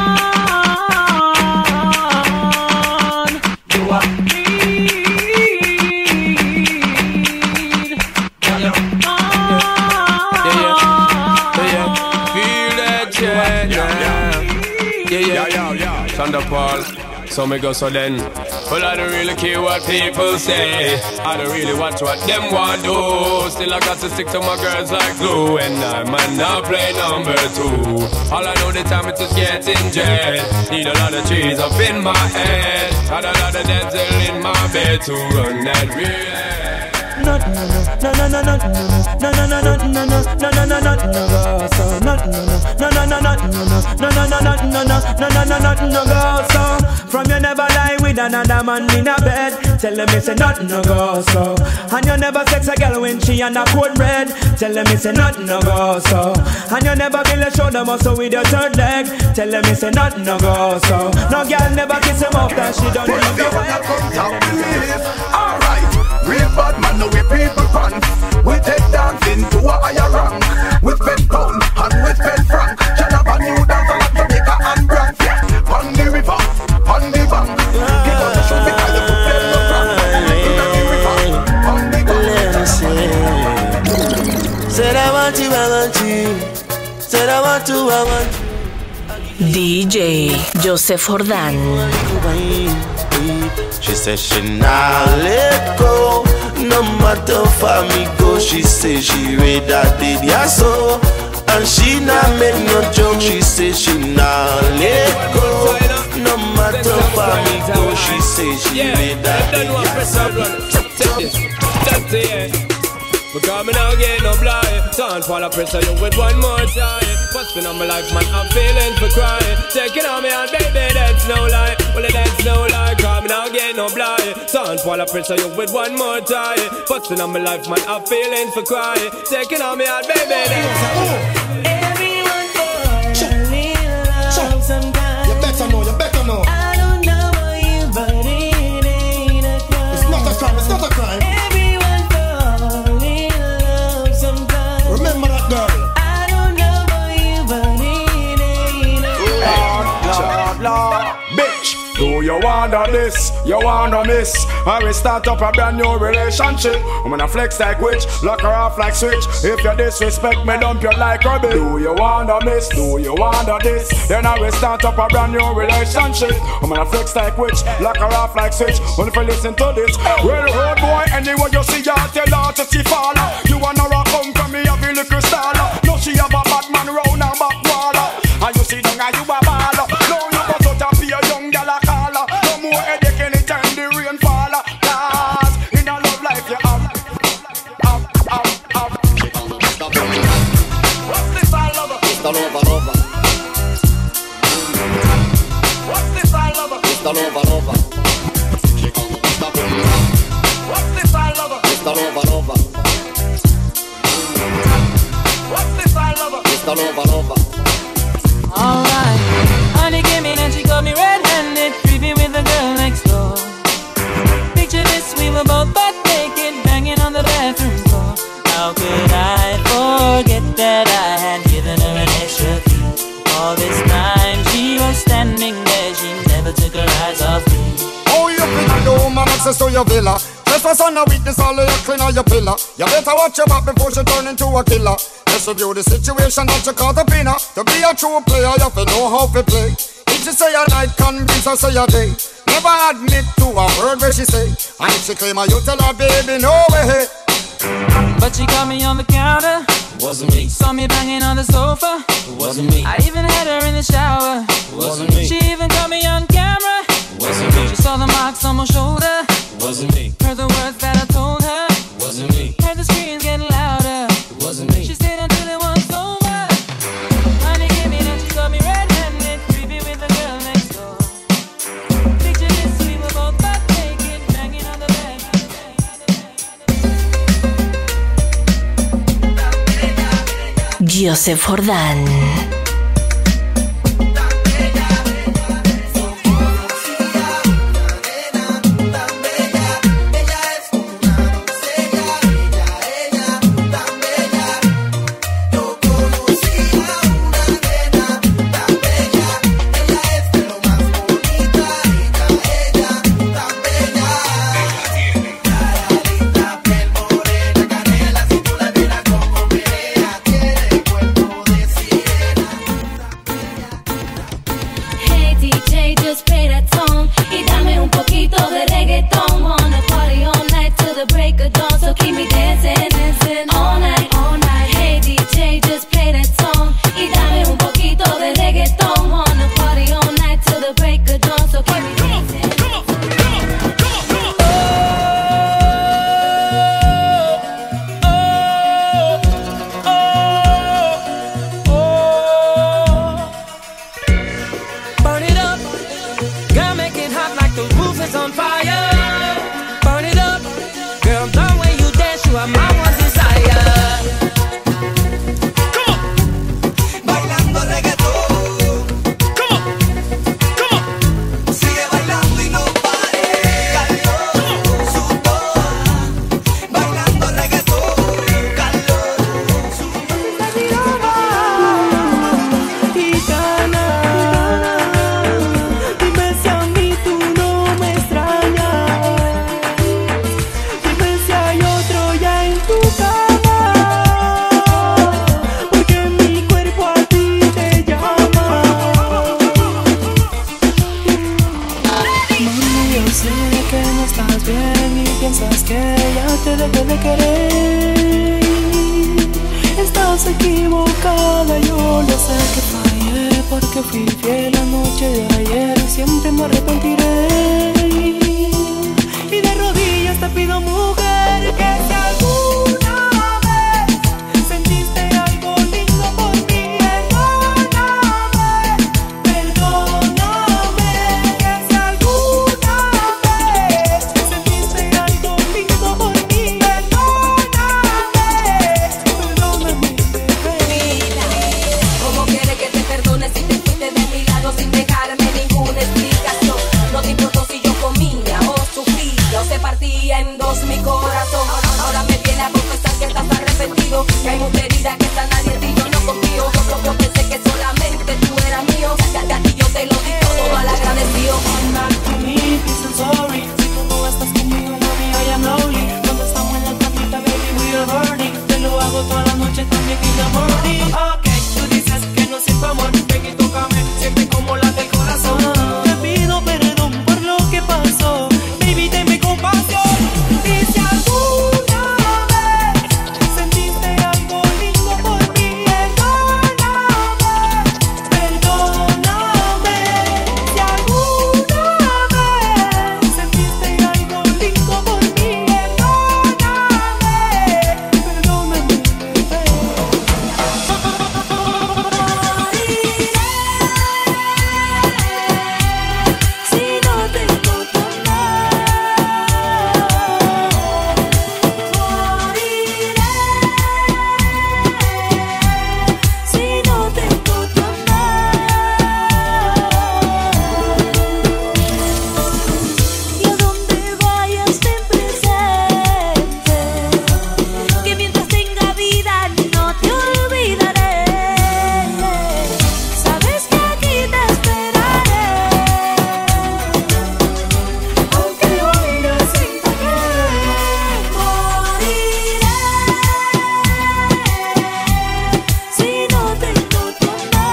You are Thunderpaul, so me go so then. Well, I don't really care what people say. I don't really watch what them want do. Still I got to stick to my girls like glue. And I might not play number two. All I know the time is just getting jet. Need a lot of trees up in my head. Got a lot of dental in my bed to run that real. no, no, no, no, no, no, no, no, no, no, no, no, no, no, no, no, go so, no, no, no, no, no, no, no, no, no, no, no, no, no, no, no, no, no, go so. From you never lie with another man in a bed. Tell them it's a nothing no go so. And you never sex a girl when she on a cold red. Tell them it's a nothing no go so. And you never build a shoulder muscle with your third leg. Tell them it's a nothing no go so. No girl never kiss him off that she don't need to. Alright, real bad man, no we people fun. We take dancing to a higher rank. With Ben Pound and with Ben Frank. Shut up a new dance on Jamaica and Brand. On the river, on the bank. Give us a show because you put them no crack. On the river, on the bank. Said I want you, I want you. Said I want to, I want you. D J Joseph Jordan. She said she not let go. No matter for me go. She say she read that did ya so. And she not make no joke. She say she not let go. No matter for me go. She say she read that did ya so. Because me now get no blind. Don't fall a pressure you with one more time. Busting on my life, man, I'm feeling for crying. Taking on me and baby, that's no lie. Well, that's no lie. Cause me now get no blind. Don't fall a pressure you with one more time. Busting on my life, man, I'm feeling for crying. Taking on me and baby, that's no lie. Everyone falls in love sometimes. You better know, you better know. I don't know about you, but it ain't a crime. It's not a crime, it's not a crime. Everyone falls in love sometimes. Remember that girl. I don't know about you, but it ain't a crime. Lord, Lord, bitch. Do you wanna this? You wanna miss? I will start up a brand new relationship. I'm gonna flex like witch, lock her off like switch. If you disrespect me, dump you like rubbish. Do you wanna miss? Do you wanna this? Then I will start up a brand new relationship. I'm gonna flex like witch, lock her off like switch. Only if you listen to this. Well, road boy, anyway you see her, tell her to see fall. You wanna rock home from me, have a little star. No, she have a bad man round her back wall. And you see down and you a baller. No, you must out and be a young gal a caller. No more headache anytime the rain fall. Cause in a love life you have, have, have, have. What's this all over? It's all over, over. What's this all over? It's all over, over. What's this all over? It's all over, over. What's this all over? It's all over, over. Alright, honey came in and she got me red-handed, creepy with the girl next door. Picture this, we were both butt naked, banging on the bathroom floor. How could I forget that I had given her an extra key? All this time she was standing there, she never took her eyes off me. Oh, you finna do man access to your villa. Trespass on a weakness, all of your clean on your pillar. You better watch your back before she turn into a killer. Let's review the situation that you caught up in her. To be a true player, you have to know how to play. If she say a night, convince her say a day. Never admit to a word where she say. And if she claim her, you tell her, baby, no way. But she caught me on the counter. Wasn't me. Saw me banging on the sofa. Wasn't me. I even had her in the shower. Wasn't me. She even caught me on camera. Wasn't me. She saw the marks on my shoulder. Wasn't me. Heard the words that I told her. Wasn't me. Heard the screams getting louder. Wasn't me. She stayed until it was over. Honey came in and she got me red-handed, creepy with the girl next door. Picture this, we were both butt naked, banging on the bed. Joseph Jordan. ya te dejé de querer. Estás equivocada, yo lo sé que fallé, porque fui fiel la noche de ayer y siempre me arrepentiré. Y de rodillas te pido, mujer, que si alguna vez sentiste algo lindo por mí, perdóname, perdóname. Que si alguna vez sentiste algo lindo por mí, perdóname, perdóname, Mira, ¿cómo quieres que te perdone si te fuiste de mi lado sin dejarme ninguna explicación? No te importó si yo comía o sufría o se partía en dos mi corazón. Ahora me viene a confesar que estás arrepentido, que hay mucha herida que está nadie en ti, yo no confío. Yo propio pensé que solamente tú eras mío, ya a ti yo te lo di todo mal agradecido. I'm not to me, please I'm sorry. Si tú no estás conmigo, mami, I am lonely. Cuando estamos en la camita, baby, we are burning. Te lo hago toda la noche, también in the morning. Ok, tú dices que no siento amor, ven y tócame, siente como late el corazón. Te pido perdón por lo que pasó, baby, tenme compasión. Y si alguna vez sentiste algo lindo por mí, perdóname, perdóname. Si alguna vez sentiste algo lindo por mí, perdóname, si no tengo tu si no tengo tu y a donde vayas ten presente que mientras tenga vida no te olvidaré. Sabes que aquí te esperaré, aunque oiga sin querer. Moriré si no tengo tu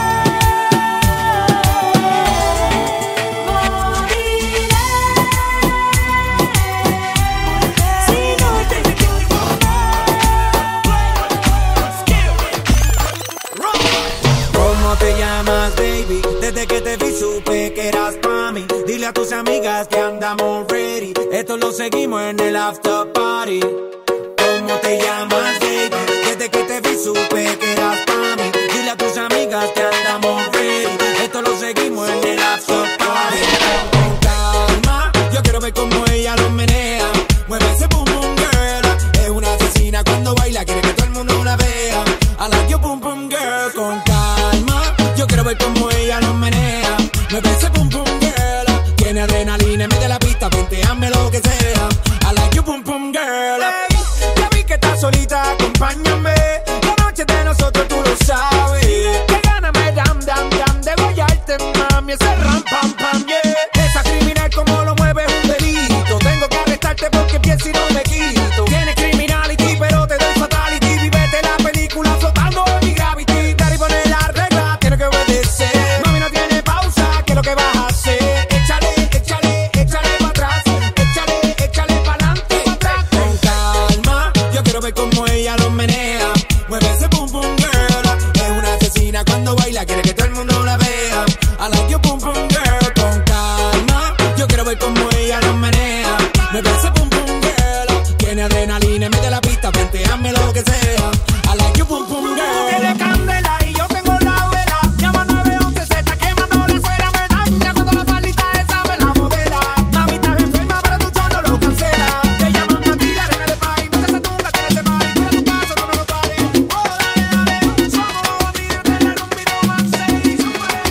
¿Cómo te llamas, baby? Desde que te vi supe que eras pa' mí. Dile a tus amigas que andamos ready. Esto lo seguimos en el after party. ¿Cómo te llamas, baby? Desde que te vi supe que eras pa' mí. Dile a tus amigas que andamos ready. Esto lo seguimos en el after party. Con calma, yo quiero ver cómo ella lo menea. Mueve ese boom boom girl. Es una asesina cuando baila, quiere que todo el mundo la vea. I like your boom boom girl. Con calma, yo quiero ver cómo ella lo menea. Mueve ese boom boom girl. Tiene adrenalina en medio de la pista, venteame lo que sea. I like your boom boom girl. Hey, ya vi que estás solita, acompáñame. La noche de nosotros tú lo sabes. Que gana me dam dam dam de guayarte, mami. Ese ram pam pam, yeah. Esa criminal como lo mueve es un delito. Tengo que arrestarte porque pienso y no me quito. Tienes criminality pero te doy fatality. Vivete la película flotando en mi gravity. Dar y poner la regla, tiene que obedecer. Mami no tiene pausa, ¿qué es lo que vas a hacer? Échale, échale, échale pa' atrás. Échale, échale pa'lante, pa' atrás. Con calma, yo quiero ver cómo ella lo menea. Mueve ese boom boom girl. Es una asesina cuando baila, quiere que todo el mundo la vea. I like your boom boom girl. Con calma, yo quiero ver cómo ella lo menea. Mueve ese boom boom girl. Tiene adrenalina en medio de la pista, venteame lo que sea. I like your boom boom girl. Tiene candela y yo tengo la vela. Llama nueve once, se está quemando la esfera. Me daña cuando la palita esa me la modela. Mami estás enferma pero tu show no lo cancela. Te llaman a ti, arena de país. No te se tunga, que te país. Mira tu paso, no me lo pares. Oh, dale, dale, somos bandidos, tener un video más seis.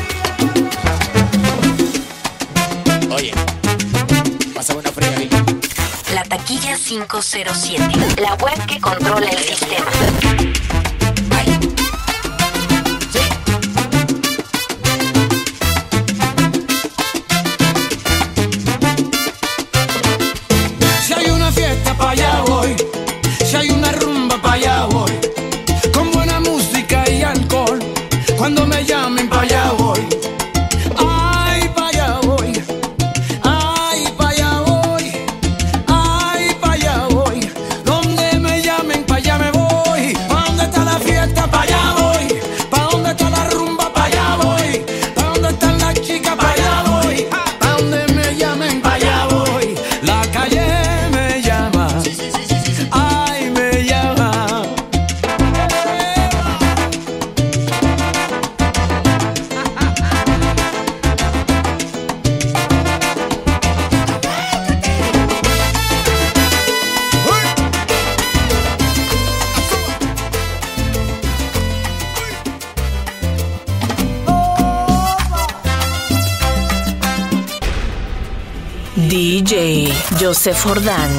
Oye, pásame una fría ahí. La taquilla cinco cero siete, la web que controla el sistema. Si hay una fiesta pa' allá voy. Si hay una rumba pa' allá voy. Con buena música y alcohol. Cuando me llamen pa' allá voy. Ay, pa' allá voy. Ay, pa' allá voy. Ay, pa' allá voy. D J Joseph Jordán.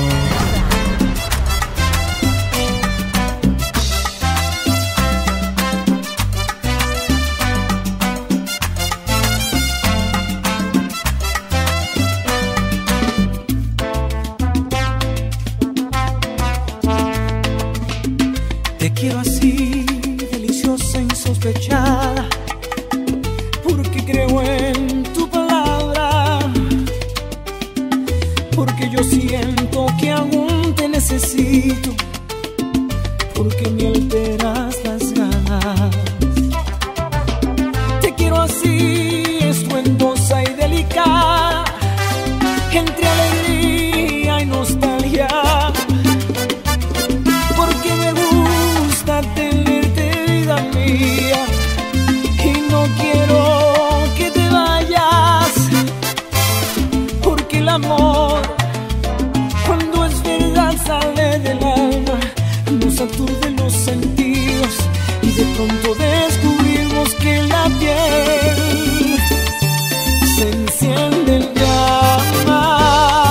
Te quiero así, deliciosa, insospechada, porque creo en tu palabra, porque yo siento que aún te necesito, porque me alteras las ganas. Te quiero así, estruendosa y delicada, entre alegría y nostalgia, porque me gusta tenerte, vida mía, y no quiero que te vayas, porque el amor, cuando es verdad, sale del alma, nos aturde los sentidos, y de pronto descubrimos que la piel se enciende en llamas.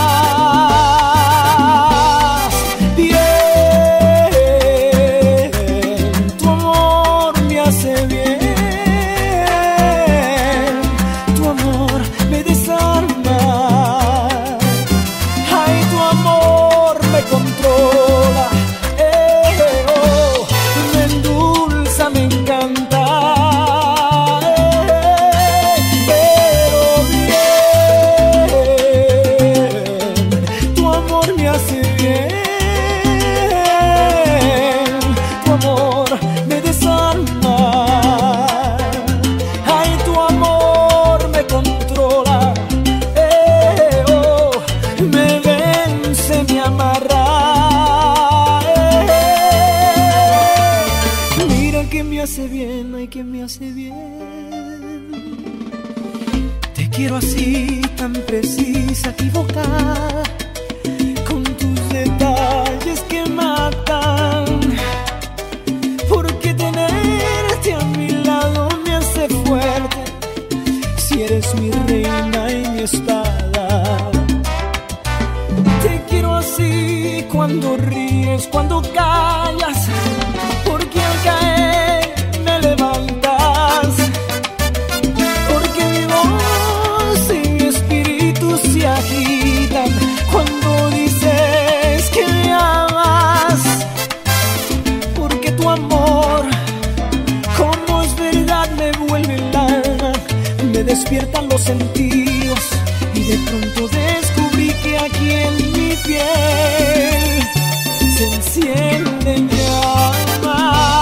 Quiero así, tan precisa, equivocada, con tus detalles que matan, porque tenerte a mi lado me hace fuerte, si eres mi reina y mi espada. Te quiero así, cuando ríes, cuando callas, porque al caer me levantas, porque mi voz y mi espíritu se agitan cuando dices que me amas, porque tu amor, como es verdad, me vuelve el alma, me despiertan los sentidos, y de pronto descubrí que aquí en mi piel se encienden llamas.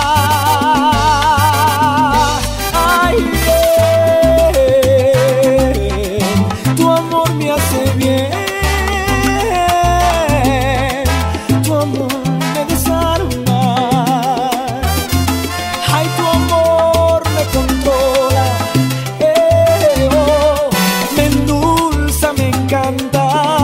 Ay, bien, tu amor me hace bien, tu amor me desarma, ay, tu amor me controla, eh, oh, me endulza, me encanta.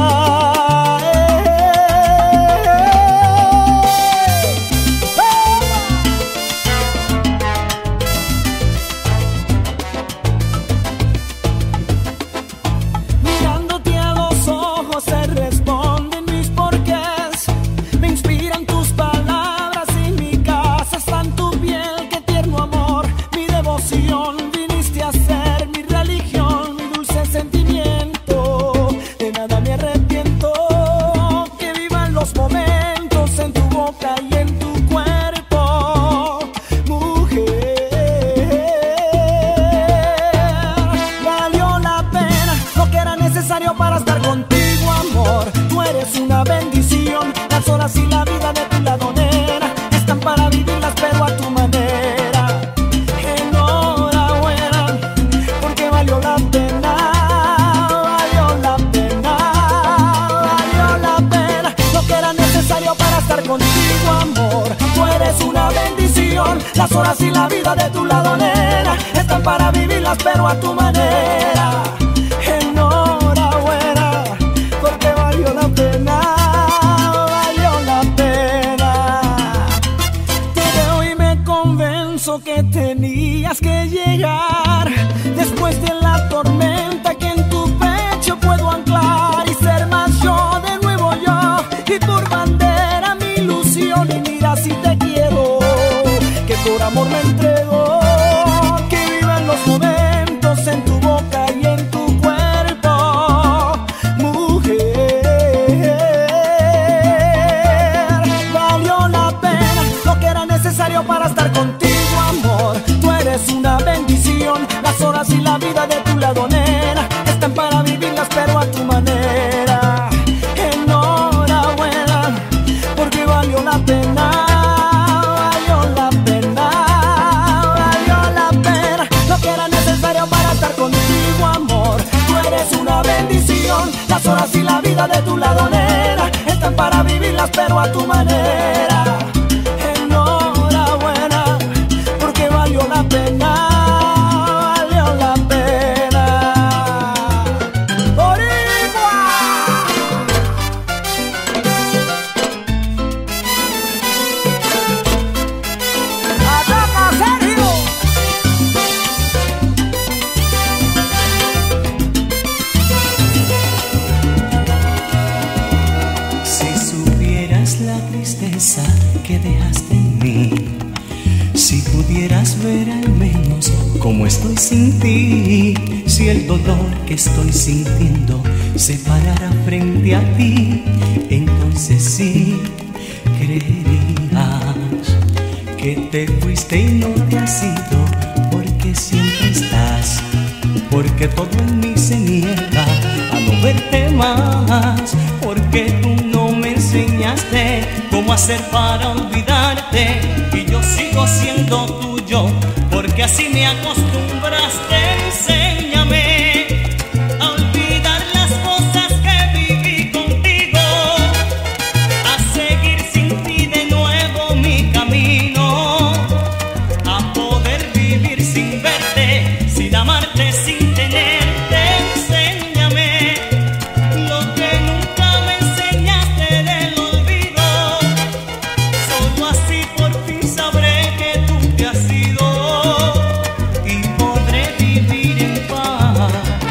Mirándote a los ojos se responden mis porqués, me inspiran tus palabras y mi casa está en tu piel. Qué tierno amor, mi devoción, viniste a ser mi religión, mi dulce sentimiento, de nada me arrepiento. Que vivan los momentos en tu boca y en tu cuerpo, mujer. Valió la pena lo que era necesario para estar contigo, amor. Tú eres una bendición, las horas y la vida de tu lado, nena, están para vivirlas pero a tu manera. Enhorabuena, porque valió la pena, valió la pena, valió la pena lo que era necesario para estar contigo, amor. Tú eres una bendición, las horas y la vida de tu lado, nena, están para vivirlas pero a tu manera. Enhorabuena, porque valió la pena, valió la pena. Te veo y me convenzo que tenías que llegar después de la tormenta, que en tu pecho puedo anclar y ser más estar contigo, amor. Tú eres una bendición. Las horas y la vida de tu lado, nena, están para vivirlas, pero a tu manera. Enhorabuena, porque valió la pena. Valió la pena, valió la pena. Lo que era necesario para estar contigo, amor. Tú eres una bendición. Las horas y la vida de tu lado, nena, están para vivirlas, pero a tu manera. Enhorabuena, porque valió la pena. Valió la pena. ¡Boricua! ¡Ataca, Sergio! Si supieras la tristeza que dejaste en mí, si pudieras ver al menos cómo estoy sin ti, si el dolor que estoy sintiendo se parara frente a ti, entonces sí creerías que te fuiste y no te has ido, porque siempre estás, porque todo en mí se niega a no verte más, porque tú no me enseñaste cómo hacer para olvidarte, y yo sigo siendo tuyo, porque así me acostumbraste. Enséñame a olvidar las cosas que viví contigo, a seguir sin ti de nuevo mi camino, a poder vivir sin verte, sin amarte, sin tenerte. Enséñame lo que nunca me enseñaste del olvido, solo así por fin sabré que tú te has ido y podré vivir en paz.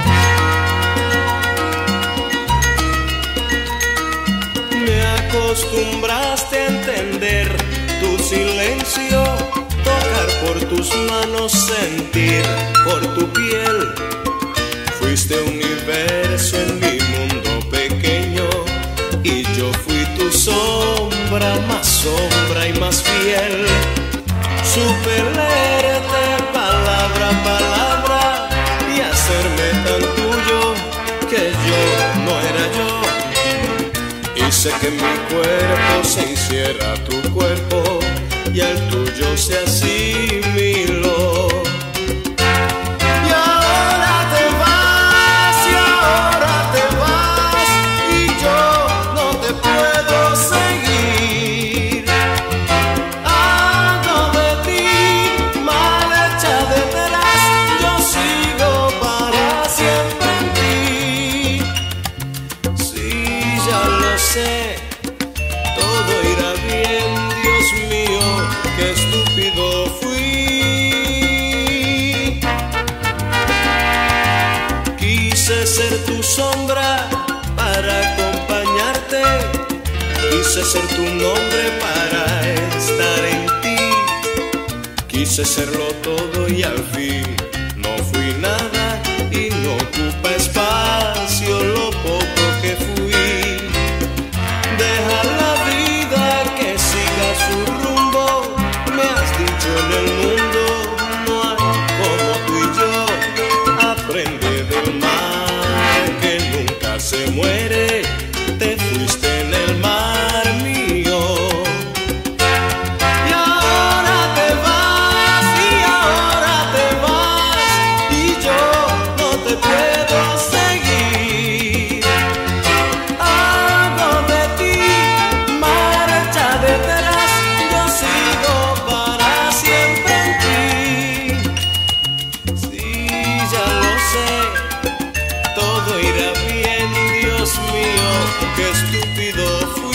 Me acostumbraste a entender tu silencio, tocar por tus manos, sentir por tu piel. Fuiste universo en mi mundo pequeño, y yo fui tu sombra, más sombra y más fiel. Supe leerte palabra a palabra y hacerme tan tuyo que yo no era yo. Hice que mi cuerpo se hiciera tu cuerpo y al tuyo se asimiló. Y ahora te vas, y ahora te vas, y yo no te puedo seguir. Ando de ti, mal hecha detrás, yo sigo para siempre en ti. Sí, ya lo sé, todo irá bien, Dios mío, qué estúpido fui. Quise ser tu sombra para acompañarte, quise ser tu nombre para estar en ti. Quise serlo todo y al fin no fui nada, y no ocupa espacio lo poco que fui. Deja la vida que siga su rumbo, me has dicho en el mundo no hay como tú y yo. Aprende del mar que nunca se muere, te fuiste en el mar mío. Y ahora te vas, y ahora te vas, y yo no te puedo seguir. Algo de ti, marcha detrás, yo sigo para siempre en ti. Sí, ya lo sé, todo irá bien, Dios mío, qué estúpido fui.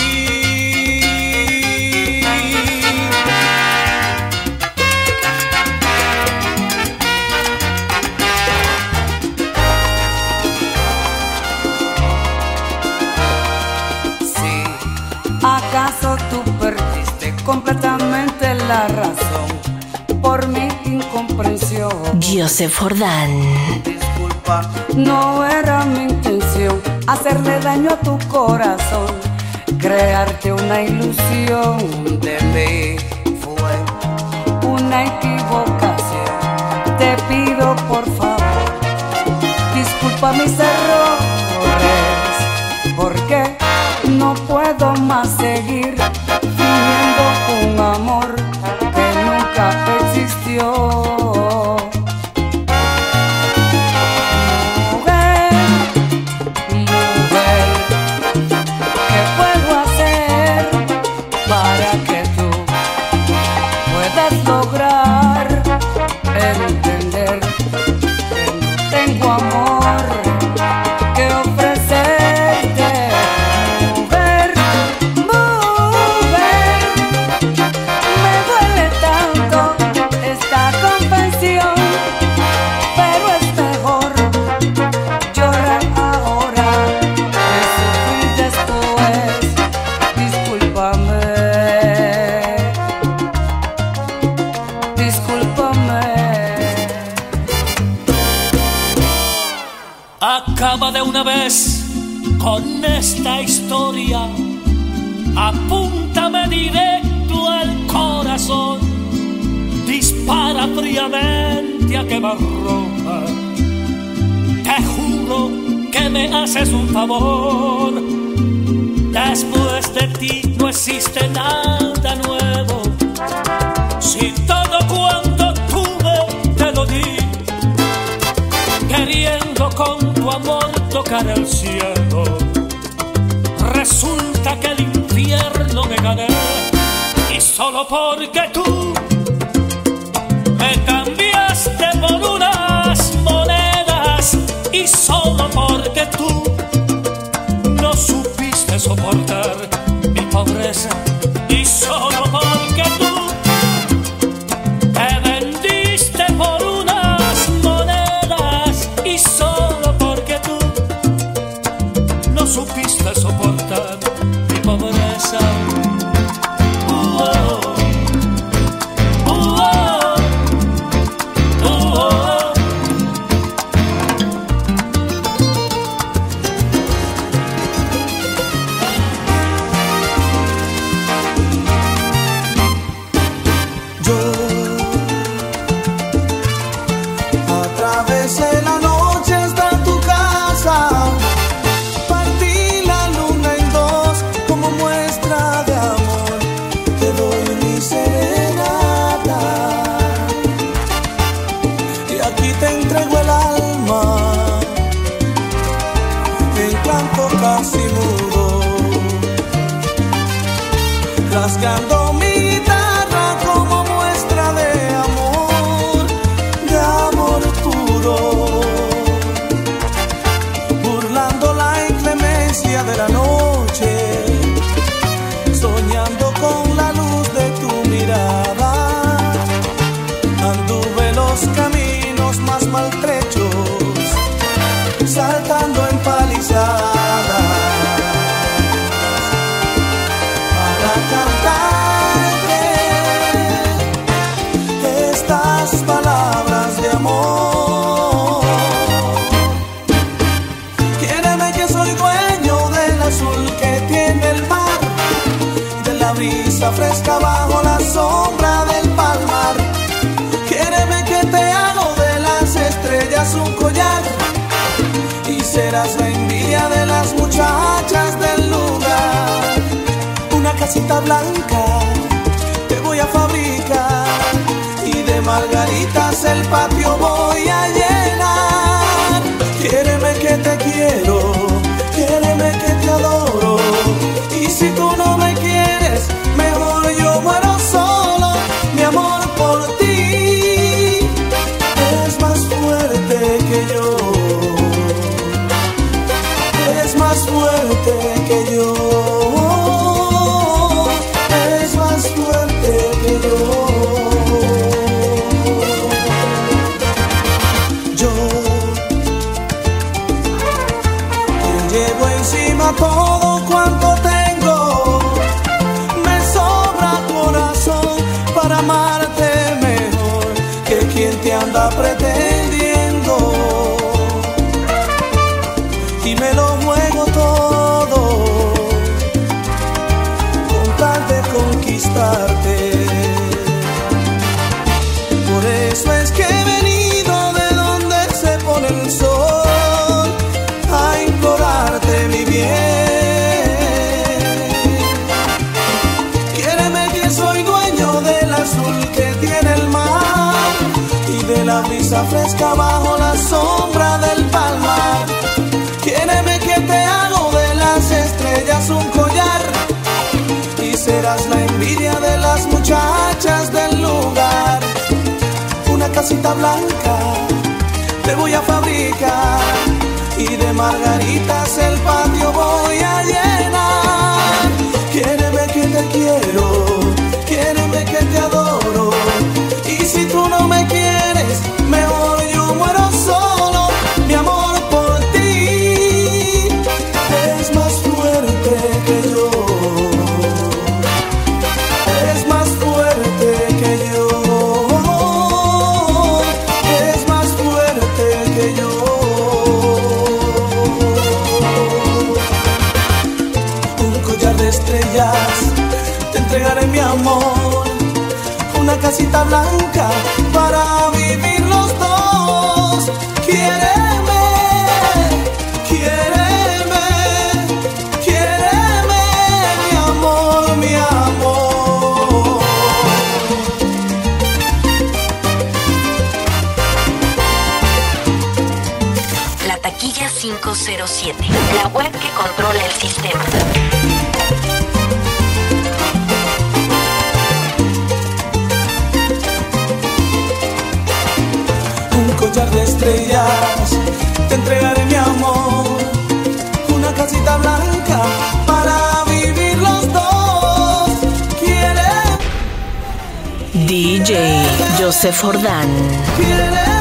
¿Acaso tú perdiste completamente la razón por mi incomprensión? Joseph Jordán. Disculpa, no era mi intención hacerle daño a tu corazón, crearte una ilusión de mí. Fue una equivocación. Te pido por favor, disculpa mis errores, porque no puedo más seguir fingiendo un amor que nunca existió. Lograr entender que no tengo amor que ofrecerte, mujer, mujer. Me duele tanto esta confesión, pero es mejor llorar ahora que sufrir después. Discúlpame. Acaba de una vez con esta historia, apúntame directo al corazón, dispara fríamente a quemarropa. Te juro que me haces un favor, después de ti no existe nada nuevo. Si todo cuanto tuve te lo di, queriendo con tu amor tocar el cielo, resulta que el infierno me gané. Y solo porque tú me cambiaste por unas monedas, y solo porque tú no supiste soportar mi pobreza, y solo porque tú te vendiste por unas monedas, y solo porque tú no supiste soportar mi pobreza. Uh -oh. Uh -oh. Uh -oh. Yo atravesé la noche hasta tu casa, partí la luna en dos como muestra de amor, te doy mi serenata, y aquí te entrego el alma, en canto casi mudo, rasgando mi guitarra como muestra de amor, de amor puro, burlando la inclemencia de la noche, soñando con la luz de tu mirada. Anduve los caminos más maltrechos, saltando en palizadas, para cantarte estas palabras de amor. Quiéreme que soy dueño del azul que tiene el mar, de la brisa fresca bajo la sombra del palmar. Quiéreme que te hago de las estrellas un collar, y serás la envidia de las muchachas del lugar. Una casita blanca te voy a fabricar, y de margaritas el patio voy a llenar. Quiéreme que te quiero, quiéreme que te adoro, y si tú no me quieres, mejor yo muero solo. Mi amor por ti es más fuerte que yo, es más fuerte que yo, es más fuerte que yo. Yo te llevo encima todo cuanto tengo, me sobra corazón para amarte mejor que quien te anda pretendiendo, y me lo juego todo con tal de conquistarte. la brisa fresca bajo la sombra del palmar. Quiéreme que te hago de las estrellas un collar y serás la envidia de las muchachas del lugar. Una casita blanca te voy a fabricar y de margaritas el patio voy a llenar. Quiéreme que te quiero, quiéreme que te adoro, y si tú no me quieres, mejor yo muero solo. Mi amor por ti es más fuerte que yo, es más fuerte que yo, es más fuerte que yo. Un collar de estrellas te entregaré, mi amor, una casita blanca para vivir los dos. Quiéreme, quiéreme, quiéreme, mi amor, mi amor. La taquilla cinco cero siete, la web que controla el sistema. Collar de estrellas te entregaré, mi amor, una casita blanca para vivir los dos. ¿Quieres? D J Joseph Jordán. ¿Quieres?